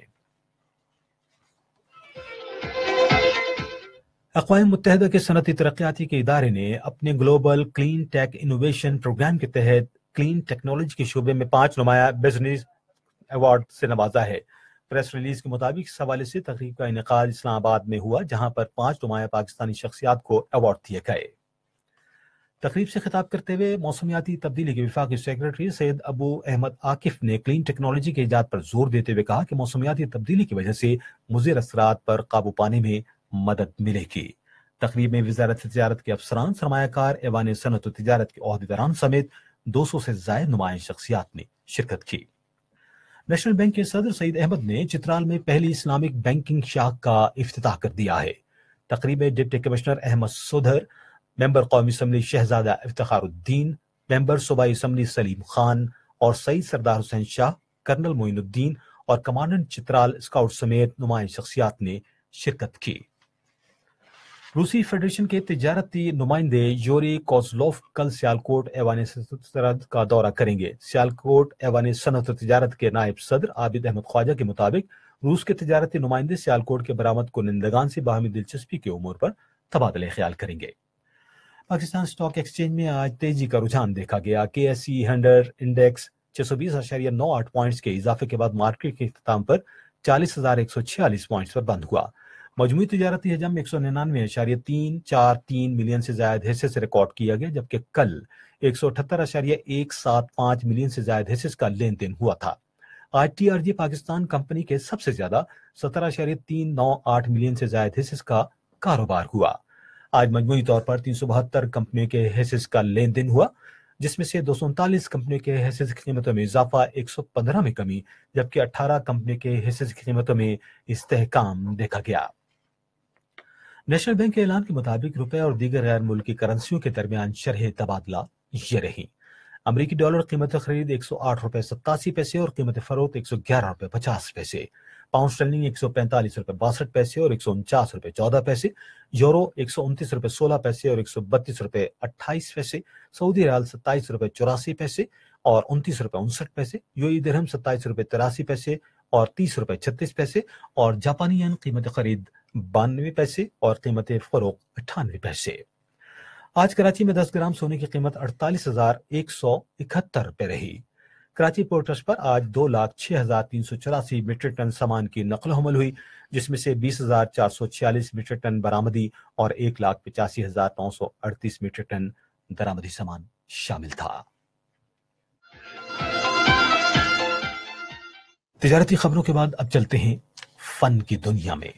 Speaker 2: अक़वाम मुत्तहिदा के सनती तरक्याती के इदारे ने अपने global clean tech innovation programme के तहत क्लीन टेक्नोलॉजी के शोबे में 5 नुमाया बिजनेस अवार्ड से नवाजा है। प्रेस रिलीज के मुताबिक इस हवाले से तकरीब का इनेकाद इस्लामाबाद में हुआ, जहां पर 5 नुमाया पाकिस्तानी शख्सियात को अवार्ड दिए गए। तकरीब से खिताब करते हुए मौसमियाती तब्दीली के वफाकी सेक्रेटरी सैयद अबू अहमद आकिफ ने क्लीन टेक्नोलॉजी के इजाद पर जोर देते हुए कहा कि मौसमियाती तब्दीली की वजह से मुज़िर असरात पर काबू पाने में मदद मिलेगी। तकरीब में वज़ारत तिजारत के अफसरान, सरमायाकार, ऐवान सनअत व तिजारत के ओहदेदारान समेत 200 से ज़ायद नुमाया शख्सियात ने शिरकत की। नेशनल बैंक के सदर सईद अहमद ने चित्राल में पहली इस्लामिक बैंकिंग शाख का इफ्तिताह कर दिया है। तकरीब में deputy commissioner Ahmed Sodhar, member कौमी असम्बली शहजादा इफ्तिखारुद्दीन, मेंबर सूबाई असम्बली सलीम खान और सईद सरदार हुसैन शाह, कर्नल मोइनुद्दीन और कमांडेंट चित्राल स्काउट समेत नुमाया शख्सियात ने शिरकत की। रूसी फेडरेशन के तिजारती नुमाइंदे योरी कोज़लोफ कल सियालकोट ऐवान सरहद का दौरा करेंगे। सियालकोट ऐवान सनअत व तिजारत के नायब सदर आबिद अहमद ख्वाजा के मुताबिक रूस के तिजारती नुमाइंदे सियालकोट के बरामद कुनिंदगान से बाहमी दिलचस्पी के उमूर पर तबादले ख्याल करेंगे। पाकिस्तान स्टॉक एक्सचेंज में आज तेजी का रुझान देखा गया। KSE 100 इंडेक्स 620.98 पॉइंट्स के इजाफे के बाद मार्केट के इख्तिताम पर 40,146 पॉइंट्स पर बंद हुआ। मजमूई तिजारती हजम 199.343 मिलियन से ज्यादा हिस्से से रिकॉर्ड किया गया, जबकि कल 178.175 मिलियन से ज्यादा हिस्से का लेन देन हुआ था। आज TRG पाकिस्तान कंपनी के सबसे ज्यादा 17.398 मिलियन से ज्यादा हिस्से का कारोबार हुआ। आज मजमूई तौर पर 372 कंपनियों के हिस्से का लेन देन हुआ, जिसमें से 239 कंपनियों के हिस्से की कीमतों में इजाफा, 115 में कमी, जबकि 18 कंपनियों के हिस्से की कीमतों में इस्तेहकाम देखा गया। नेशनल बैंक के ऐलान के मुताबिक रुपए और दीगर गैर मुल्की करेंसियों के दरमियान शरह तबादला ये रही। अमरीकी डॉलर कीमत खरीद 108.87 रुपए और कीमत फरोख्त 111.50 पाउंड स्टर्लिंग 145.62 और 149.14 यूरो 129.16 और 132.28 सऊदी रियाल 27.84 और 29.59 यूएई दिरहम 27.83 और 30.36 और जापानी येन कीमत खरीद 92 पैसे और कीमत फरोख्त 98 पैसे। आज कराची में 10 ग्राम सोने की कीमत 48,171 रुपए रही। कराची पोर्ट ट्रस्ट पर आज 2,06,384 मीट्रिक टन सामान की नकल हमल हुई, जिसमें से 20,446 मीट्रिक टन बरामदी और 1,85,938 मीट्रिक टन दरामदी सामान शामिल था। तिजारती खबरों के बाद अब चलते हैं फन की दुनिया में।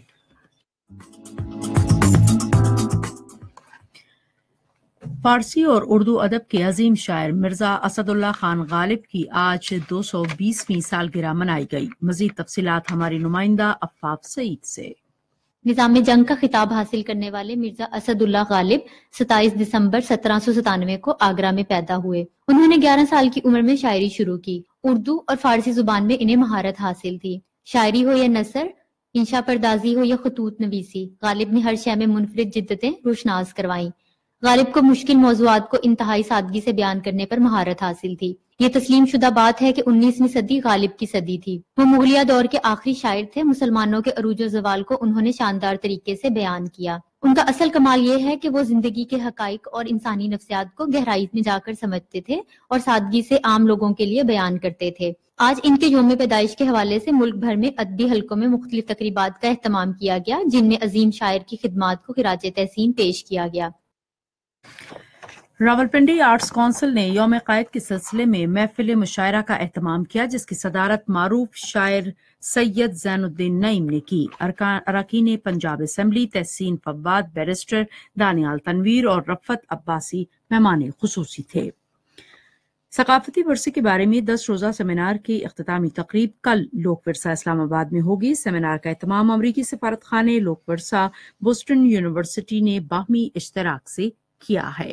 Speaker 1: फारसी और उर्दू अदब के अजीम शायर मिर्जा असदुल्ला खान गालिब की आज 220वीं सालगिरह मनाई गई। मजीद तफसीलात हमारी नुमाइंदा अफ़ाफ सईद से।
Speaker 19: निज़ाम जंग का खिताब हासिल करने वाले मिर्जा असदुल्ला गालिब 27 दिसंबर 1797 को आगरा में पैदा हुए। उन्होंने 11 साल की उम्र में शायरी शुरू की। उर्दू और फारसी जुबान में इन्हें महारत हासिल थी। शायरी हो या नसर, इंशा परदाजी हो या खतूत नवीसी, गालिब ने हर शय में मुनफरिद जिद्दतें रोशनास करवाईं। गालिब को मुश्किल मौज़ूआत को इंतहाई सादगी से बयान करने पर महारत हासिल थी। ये तस्लीम शुदा बात है कि 19वीं सदी गालिब की सदी थी। वो मुगलिया दौर के आखिरी शायर थे। मुसलमानों के अरूज व ज़वाल को उन्होंने शानदार तरीके से बयान किया। उनका असल कमाल ये है कि वो जिंदगी के हकाइक और इंसानी नफ्सियात को गहराई में जाकर समझते थे और सादगी से आम लोगों के लिए बयान करते थे। आज इनके यौम पैदाइश के हवाले से मुल्क भर में अदबी हलकों में मुख्तलिफ तकरीबात का एहतमाम किया गया, जिनमें अजीम शायर की खिदमात को खिराज तहसीन पेश किया गया।
Speaker 1: रावलपिंडी आर्ट्स काउंसिल ने यौम कायद के सिलसिले में महफिल मुशायरा का एहतमाम किया, जिसकी सदारत मारूफ शायर सैयद जैनुद्दीन नईम ने की। अरकान पंजाब असम्बली, तहसीन फवाद, बैरिस्टर दानियाल तनवीर और रफ़त अब्बासी मेहमान खुसूसी थे। सकाफती वर्से के बारे में 10 रोज़ा सेमिनार की इख्तितामी तकरीब कल लोक विरसा इस्लामाबाद में होगी। सेमिनार का एहतमाम अमरीकी सफारत खाने लोक विरसा बोस्टन यूनिवर्सिटी ने बाहमी इश्तराक से किया है।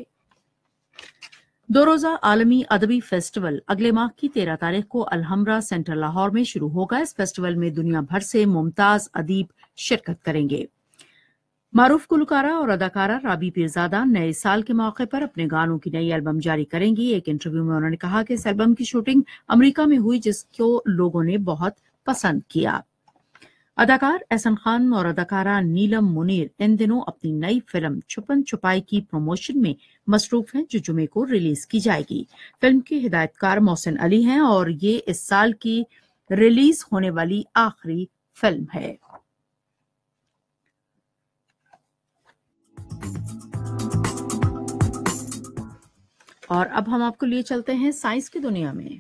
Speaker 1: 2 रोज़ा आलमी अदबी फेस्टिवल अगले माह की 13 तारीख को अलहम्रा सेंटर लाहौर में शुरू होगा। इस फेस्टिवल में दुनिया भर से मुमताज अदीब शिरकत करेंगे। मारूफ गुलकारा और अदाकारा राबी पीरजादा नए साल के मौके पर अपने गानों की नई एल्बम जारी करेंगी। एक इंटरव्यू में उन्होंने कहा कि इस एल्बम की शूटिंग अमेरिका में हुई, जिसको लोगों ने बहुत पसंद किया। अदाकार एहसन खान और अदाकारा नीलम मुनीर इन दिनों अपनी नई फिल्म छुपन छुपाई की प्रमोशन में मसरूफ हैं, जो जुमे को रिलीज की जाएगी। फिल्म के हिदायतकार मोहसिन अली हैं और ये इस साल की रिलीज होने वाली आखिरी फिल्म है। और अब हम आपको लिए चलते हैं साइंस की दुनिया में।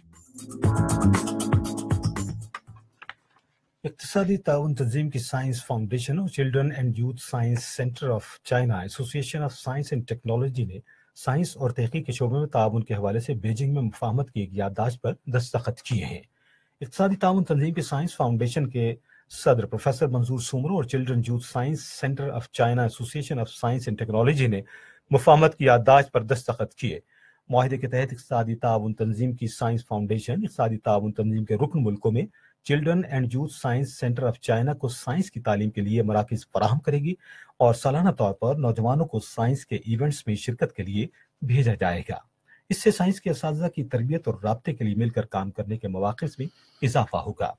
Speaker 2: इक्तिसादी ताउन तंजीम की साइंस फाउंडेशन और children and youth science centre of China association of science and technology ने साइंस और तहकीक के शोबे में ताउन के हवाले से बीजिंग में मुफाहमत की एक याददाश्त पर दस्तखत किए हैं। इक्तिसादी ताउन तंजीम की साइंस फाउंडेशन के सदर प्रोफेसर मंजूर सुमरो और children youth science centre of China association of science and technology ने मुफाहमत की याददाश्त पर दस्तखत किए। मुआहिदे के तहत इक्तिसादी ताउन तंजीम की साइंस फाउंडेशन इक्तिसादी ताउन तंजीम के रुकन मुल्कों में children and youth science centre of China को साइंस की तालीम के लिए मराकज़ फराहम करेगी और सालाना तौर पर नौजवानों को साइंस के इवेंट्स में शिरकत के लिए भेजा जाएगा। इससे साइंस के असातिज़ा की तरबियत और राब्ते के लिए मिलकर काम करने के मौक़े में इजाफा होगा।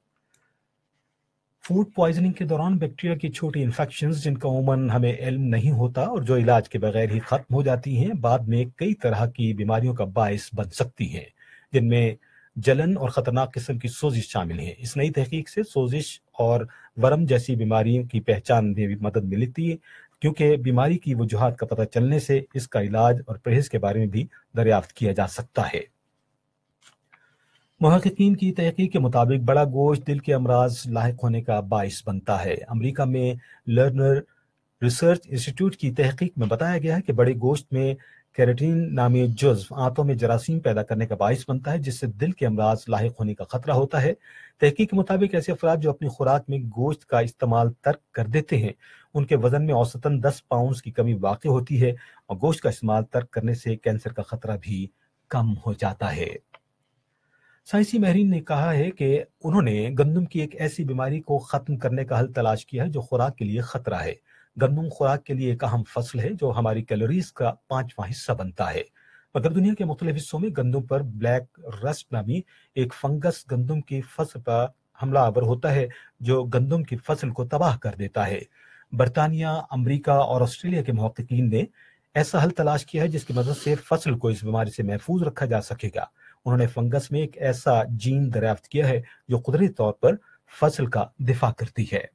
Speaker 2: फूड पॉइजनिंग के दौरान बैक्टीरिया की छोटी इन्फेक्शंस, जिनका उमूमन हमें इल्म नहीं होता और जो इलाज के बगैर ही खत्म हो जाती हैं, बाद में कई तरह की बीमारियों का बायस बन सकती हैं, जिनमें जलन और खतरनाक किस्म की सोजिश शामिल है। इस नई तहकीक से सोजिश और वरम जैसी बीमारियों की पहचान में भी मदद मिलती है, क्योंकि बीमारी की वजूहात का पता चलने से इसका इलाज और परहेज के बारे में भी दरियाफ्त किया जा सकता है। मुहक्किकीन की तहकीक के मुताबिक बड़ा गोश्त दिल के अमराज लाहिक होने का बाइस बनता है। अमेरिका में लर्नर रिसर्च इंस्टीट्यूट की तहकीक में बताया गया है कि बड़े गोश्त में कैरेटीन नामी जुज़्व आंतों में जरासीम पैदा करने का बाइस बनता है, जिससे दिल के अमराज लाहिक होने का खतरा होता है। तहकीक के मुताबिक ऐसे अफराद जो अपनी खुराक में गोश्त का इस्तेमाल तर्क कर देते हैं, उनके वजन में औसतन 10 पाउंड की कमी वाक़ई होती है और गोश्त का इस्तेमाल तर्क करने से कैंसर का खतरा भी कम हो जाता है। साइंसी माहिरीन ने कहा है कि उन्होंने गंदम की एक ऐसी बीमारी को खत्म करने का हल तलाश किया है जो खुराक के लिए खतरा है। गंदम खुराक के लिए एक अहम फसल है जो हमारी कैलोरीज का 5वां हिस्सा बनता है, मगर दुनिया के मुख्तलिफ हिस्सों में गंदम पर ब्लैक रस्ट नामी एक फंगस गंदम की फसल पर हमला आवर होता है, जो गंदम की फसल को तबाह कर देता है। बरतानिया, अमरीका और ऑस्ट्रेलिया के मुहक्किकीन ने ऐसा हल तलाश किया है जिसकी मदद से फसल को इस बीमारी से महफूज रखा जा सकेगा। उन्होंने फंगस में एक ऐसा जीन दरियाफ्त किया है जो कुदरती तौर पर फसल का दिफा करती है।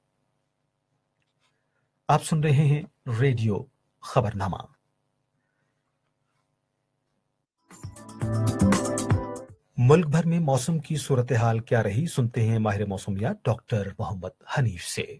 Speaker 2: आप सुन रहे हैं रेडियो खबरनामा। मुल्क भर में मौसम की सूरत हाल क्या रही, सुनते हैं माहिर मौसमियात डॉक्टर मोहम्मद हनीफ से।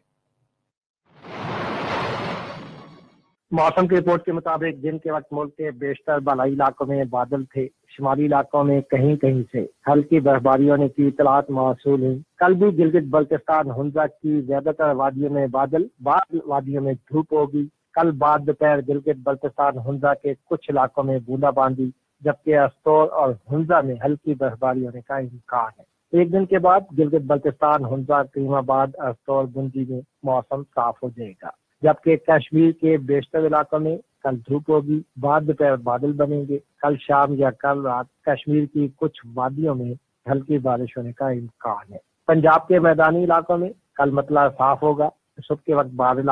Speaker 20: मौसम की रिपोर्ट के मुताबिक दिन के वक्त मुल्क के बेशतर बालाई इलाकों में बादल थे। शुमाली इलाकों में कहीं कहीं से हल्की बर्फबारी होने की इतलात मौसूल हुई। कल भी गिलगित बल्तिस्तान हुंजा की ज्यादातर वादियों में बादल, बाद वादियों में धूप होगी। कल बाद दोपहर गिलगित बल्तिस्तान हुंजा के कुछ इलाकों में बूंदाबांदी, जबकि अस्तौर और हुंजा में हल्की बर्फबारी होने का इम्कान है। एक दिन के बाद गिलगित बल्तिस्तान हुंजा, करीमाबाद, अस्तौर, बुंदी में मौसम साफ हो जाएगा, जबकि कश्मीर के बेशतर इलाकों में कल धूप होगी, बाद दोपहर बादल बनेंगे। कल शाम या कल रात कश्मीर की कुछ वादियों में हल्की बारिश होने का इम्कान है। पंजाब के मैदानी इलाकों में कल मतला साफ होगा। सुबह के वक्त बाद इलाकों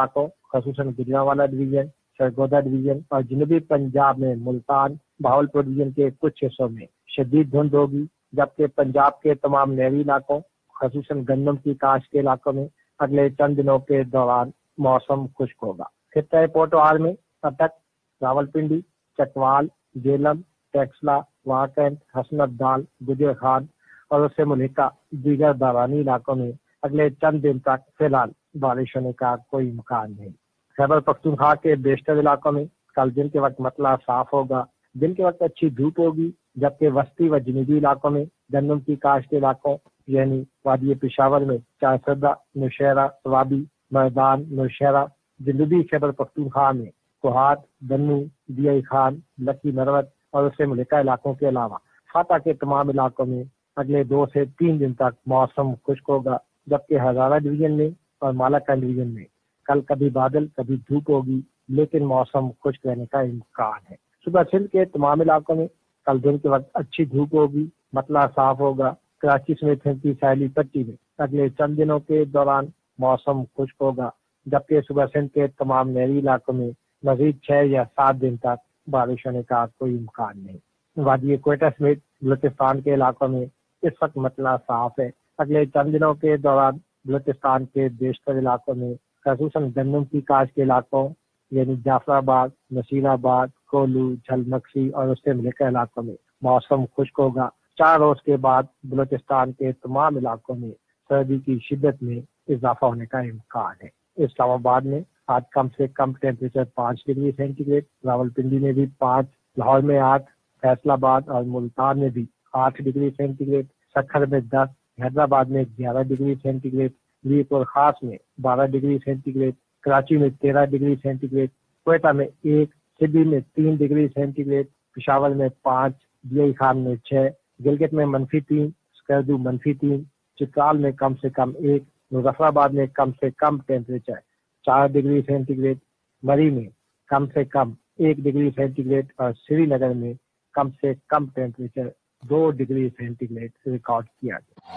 Speaker 20: खसूसन गुजरांवाला डिवीजन, सरगोदा डिवीजन और जनूबी पंजाब में मुल्तान, बहावलपुर डिवीजन के कुछ हिस्सों में शदीद धुंध होगी, जबकि पंजाब के तमाम नहरी इलाकों खसूसन गन्नम की काश्त के इलाकों में अगले चंद दिनों के दौरान मौसम खुश्क होगा। खित्ता पोटवार में अटक, रावलपिंडी, चकवाल, जेलम, टेक्सला, वाकंड, हसन अब्दाल, गुजर खान और उससे मुल्हिका दीगर बारानी इलाकों में अगले चंद दिन तक फिलहाल बारिश होने का कोई इम्कान नहीं। खैबर पख्तूनख्वा के बेशतर इलाकों में कल दिन के वक्त मतला साफ होगा, दिन के वक्त अच्छी धूप होगी, जबकि वस्ती व जनूबी इलाकों में गंदम की काश्त के इलाकों यानी वादी पेशावर में चारसदा, नौशहरा, स्वाबी, मैदान, नौशहरा, जनूबी खैबर पख्तूनख्वा में कोहाट, दन्नू, दियाई खान, लकी नरवत और उससे मुल्हिका इलाकों के अलावा फाता के तमाम इलाकों में अगले 2 से 3 दिन तक मौसम खुश्क होगा, जबकि हजारा डिवीजन में और मालाकंड डिवीजन में कल कभी बादल कभी धूप होगी, लेकिन मौसम खुश्क रहने का इम्कान है। सुबह सिंध के तमाम इलाकों में कल दिन के वक्त अच्छी धूप होगी, मतला साफ होगा। कराची समेत हिंद की साहली पट्टी में अगले चंद दिनों के दौरान मौसम खुश्क होगा, जबकि सुबह सिंध के तमाम नहरी इलाकों में मजीद 6 या 7 दिन तक बारिश होने का कोई इम्कान नहीं। वादी क्वेटा समेत बलूचिस्तान के इलाकों में इस वक्त मतला साफ है। अगले चंद दिनों के दौरान बलूचिस्तान के बेशतर इलाकों में खसूसन गन्नम की काश्त के इलाकों यानी जाफराबाद, नसीराबाद, कोलू, झलमक्सी और उससे मुल्हिका इलाकों में मौसम खुश्क होगा। 4 रोज के बाद बलूचिस्तान के तमाम इलाकों में सर्दी की शिद्दत में इजाफा होने का इम्कान है। इस्लामाबाद में आज कम से कम टेम्परेचर 5 डिग्री सेंटीग्रेड, रावलपिंडी में भी 5, लाहौर में 8, फैसलाबाद और मुल्तान में भी 8 डिग्री सेंटीग्रेड, सखर में 10, हैदराबाद में 11 डिग्री सेंटीग्रेड, मीरपुर खास में 12 डिग्री सेंटीग्रेड, कराची में 13 डिग्री सेंटीग्रेड, क्वेटा में 1, सिडनी में 3 डिग्री सेंटीग्रेड, पेशावर में 5, दियाई खान में 6, गिलगित में -3, स्कर्दू -3, चित्राल में कम से कम 1, मुजफ्फराबाद में कम से कम टेम्परेचर 4 डिग्री सेंटीग्रेड, मरी में कम से कम 1 डिग्री सेंटीग्रेड और श्रीनगर में कम से कम टेम्परेचर 2 डिग्री सेंटीग्रेड रिकॉर्ड किया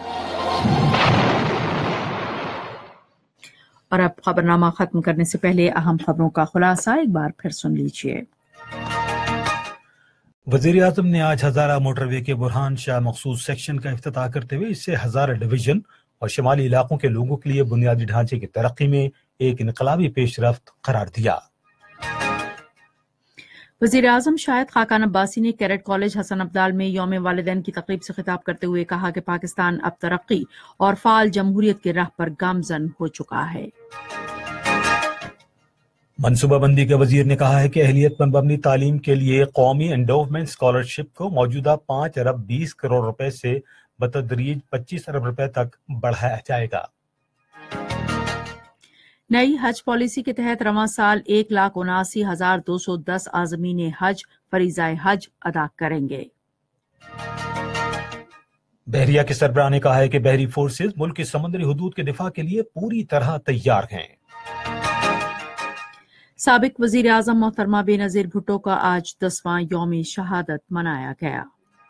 Speaker 20: गया।
Speaker 1: और अब खबरनामा खत्म करने से पहले अहम खबरों का खुलासा एक बार फिर सुन लीजिए।
Speaker 2: वजीर आजम ने आज हजारा मोटरवे के बुरहान शाह मखसूस सेक्शन का इफ्तिताह करते हुए इससे हजारा डिवीजन और शिमाली इलाकों के लोगों के लिए बुनियादी ढांचे की तरक्की में एक इनकलाबी पेशरफ्त करार दिया।
Speaker 1: वजीर आजम शाहिद खाकान अब्बासी ने कैडेट कॉलेज हसन अब्दाल में यौम वालिदैन की तकरीब से खिताब करते हुए कहा कि पाकिस्तान अब तरक्की और फाल जमहूरियत के राह पर गामजन हो चुका है।
Speaker 2: मनसूबाबंदी के वजीर ने कहा है कि अहलियत पर मबनी तालीम के लिए कौमी एंडोवमेंट स्कॉलरशिप को मौजूदा 5 अरब 20 करोड़ रुपए से बतदरीज 25 अरब रुपए तक बढ़ाया जाएगा।
Speaker 1: नई हज पॉलिसी के तहत रवां साल 1,79,210 आज़मीन हज फरीज़ाए हज अदा करेंगे।
Speaker 2: बहरिया के सरबराह ने कहा है कि बहरी फोर्सेज मुल्क की समुद्री हुदूद के दिफा के लिए पूरी तरह तैयार हैं।
Speaker 1: साबिक वजीर आजम मोहतरमा बेनजीर भुट्टो का आज 10वां यौम शहादत मनाया गया।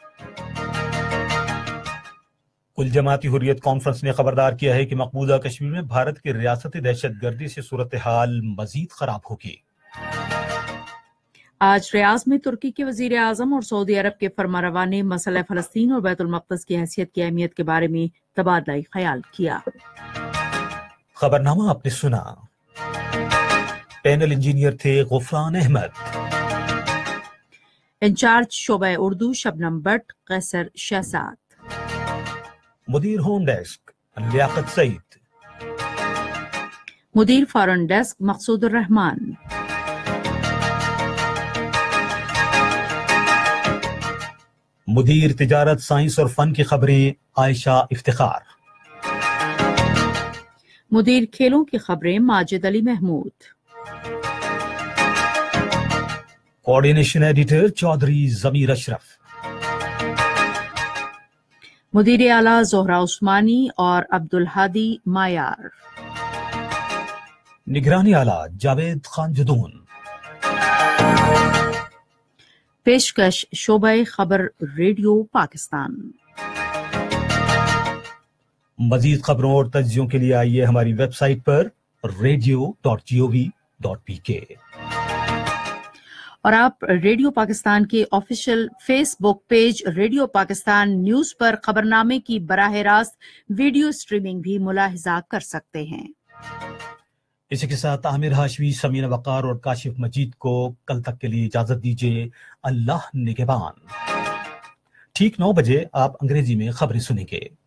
Speaker 2: कुल जमाती हुर्रियत कॉन्फ्रेंस ने खबरदार किया है कि मकबूजा कश्मीर में भारत की रियासती दहशतगर्दी से सूरत हाल मजीद खराब होगी।
Speaker 1: आज रियाज में तुर्की के वजीर आजम और सऊदी अरब के फरमारवा ने मसला फलस्तीन और बैतुल मक़दस की हैसियत की अहमियत के बारे में तबादला ख्याल किया।
Speaker 2: खबरनामा आपने सुना। पैनल इंजीनियर थे गुफरान अहमद,
Speaker 1: इंचार्ज शोबा उर्दू शबनम बट कैसर शहजाद,
Speaker 2: मुदीर होम डेस्क लियाकत सईद,
Speaker 1: मुदीर फॉरेन डेस्क मकसूद रहमान,
Speaker 2: मुदीर तिजारत साइंस और फन की खबरें आयशा इफ्तिखार,
Speaker 1: मुदीर खेलों की खबरें माजिद अली महमूद,
Speaker 2: कोऑर्डिनेशन एडिटर चौधरी जमीर अशरफ,
Speaker 1: मुदीर आला जोहरा उस्मानी और अब्दुल हादी मायार,
Speaker 2: निगरानी आला जावेद खान जदून,
Speaker 1: पेशकश शोबे खबर रेडियो पाकिस्तान।
Speaker 2: मजीद खबरों और तज्जियों के लिए आइए हमारी वेबसाइट पर radio.gov www.rti.org.pk।
Speaker 1: और आप रेडियो पाकिस्तान के official Facebook page radio Pakistan news पर खबरनामे की बराह रास्त वीडियो स्ट्रीमिंग भी मुलाहिजा कर सकते हैं।
Speaker 2: इसी के साथ आमिर हाशमी, समीना वकार और काशिफ मजीद को कल तक के लिए इजाजत दीजिए। अल्लाह निगहबान। ठीक 9 बजे आप अंग्रेजी में खबरें सुनेंगे।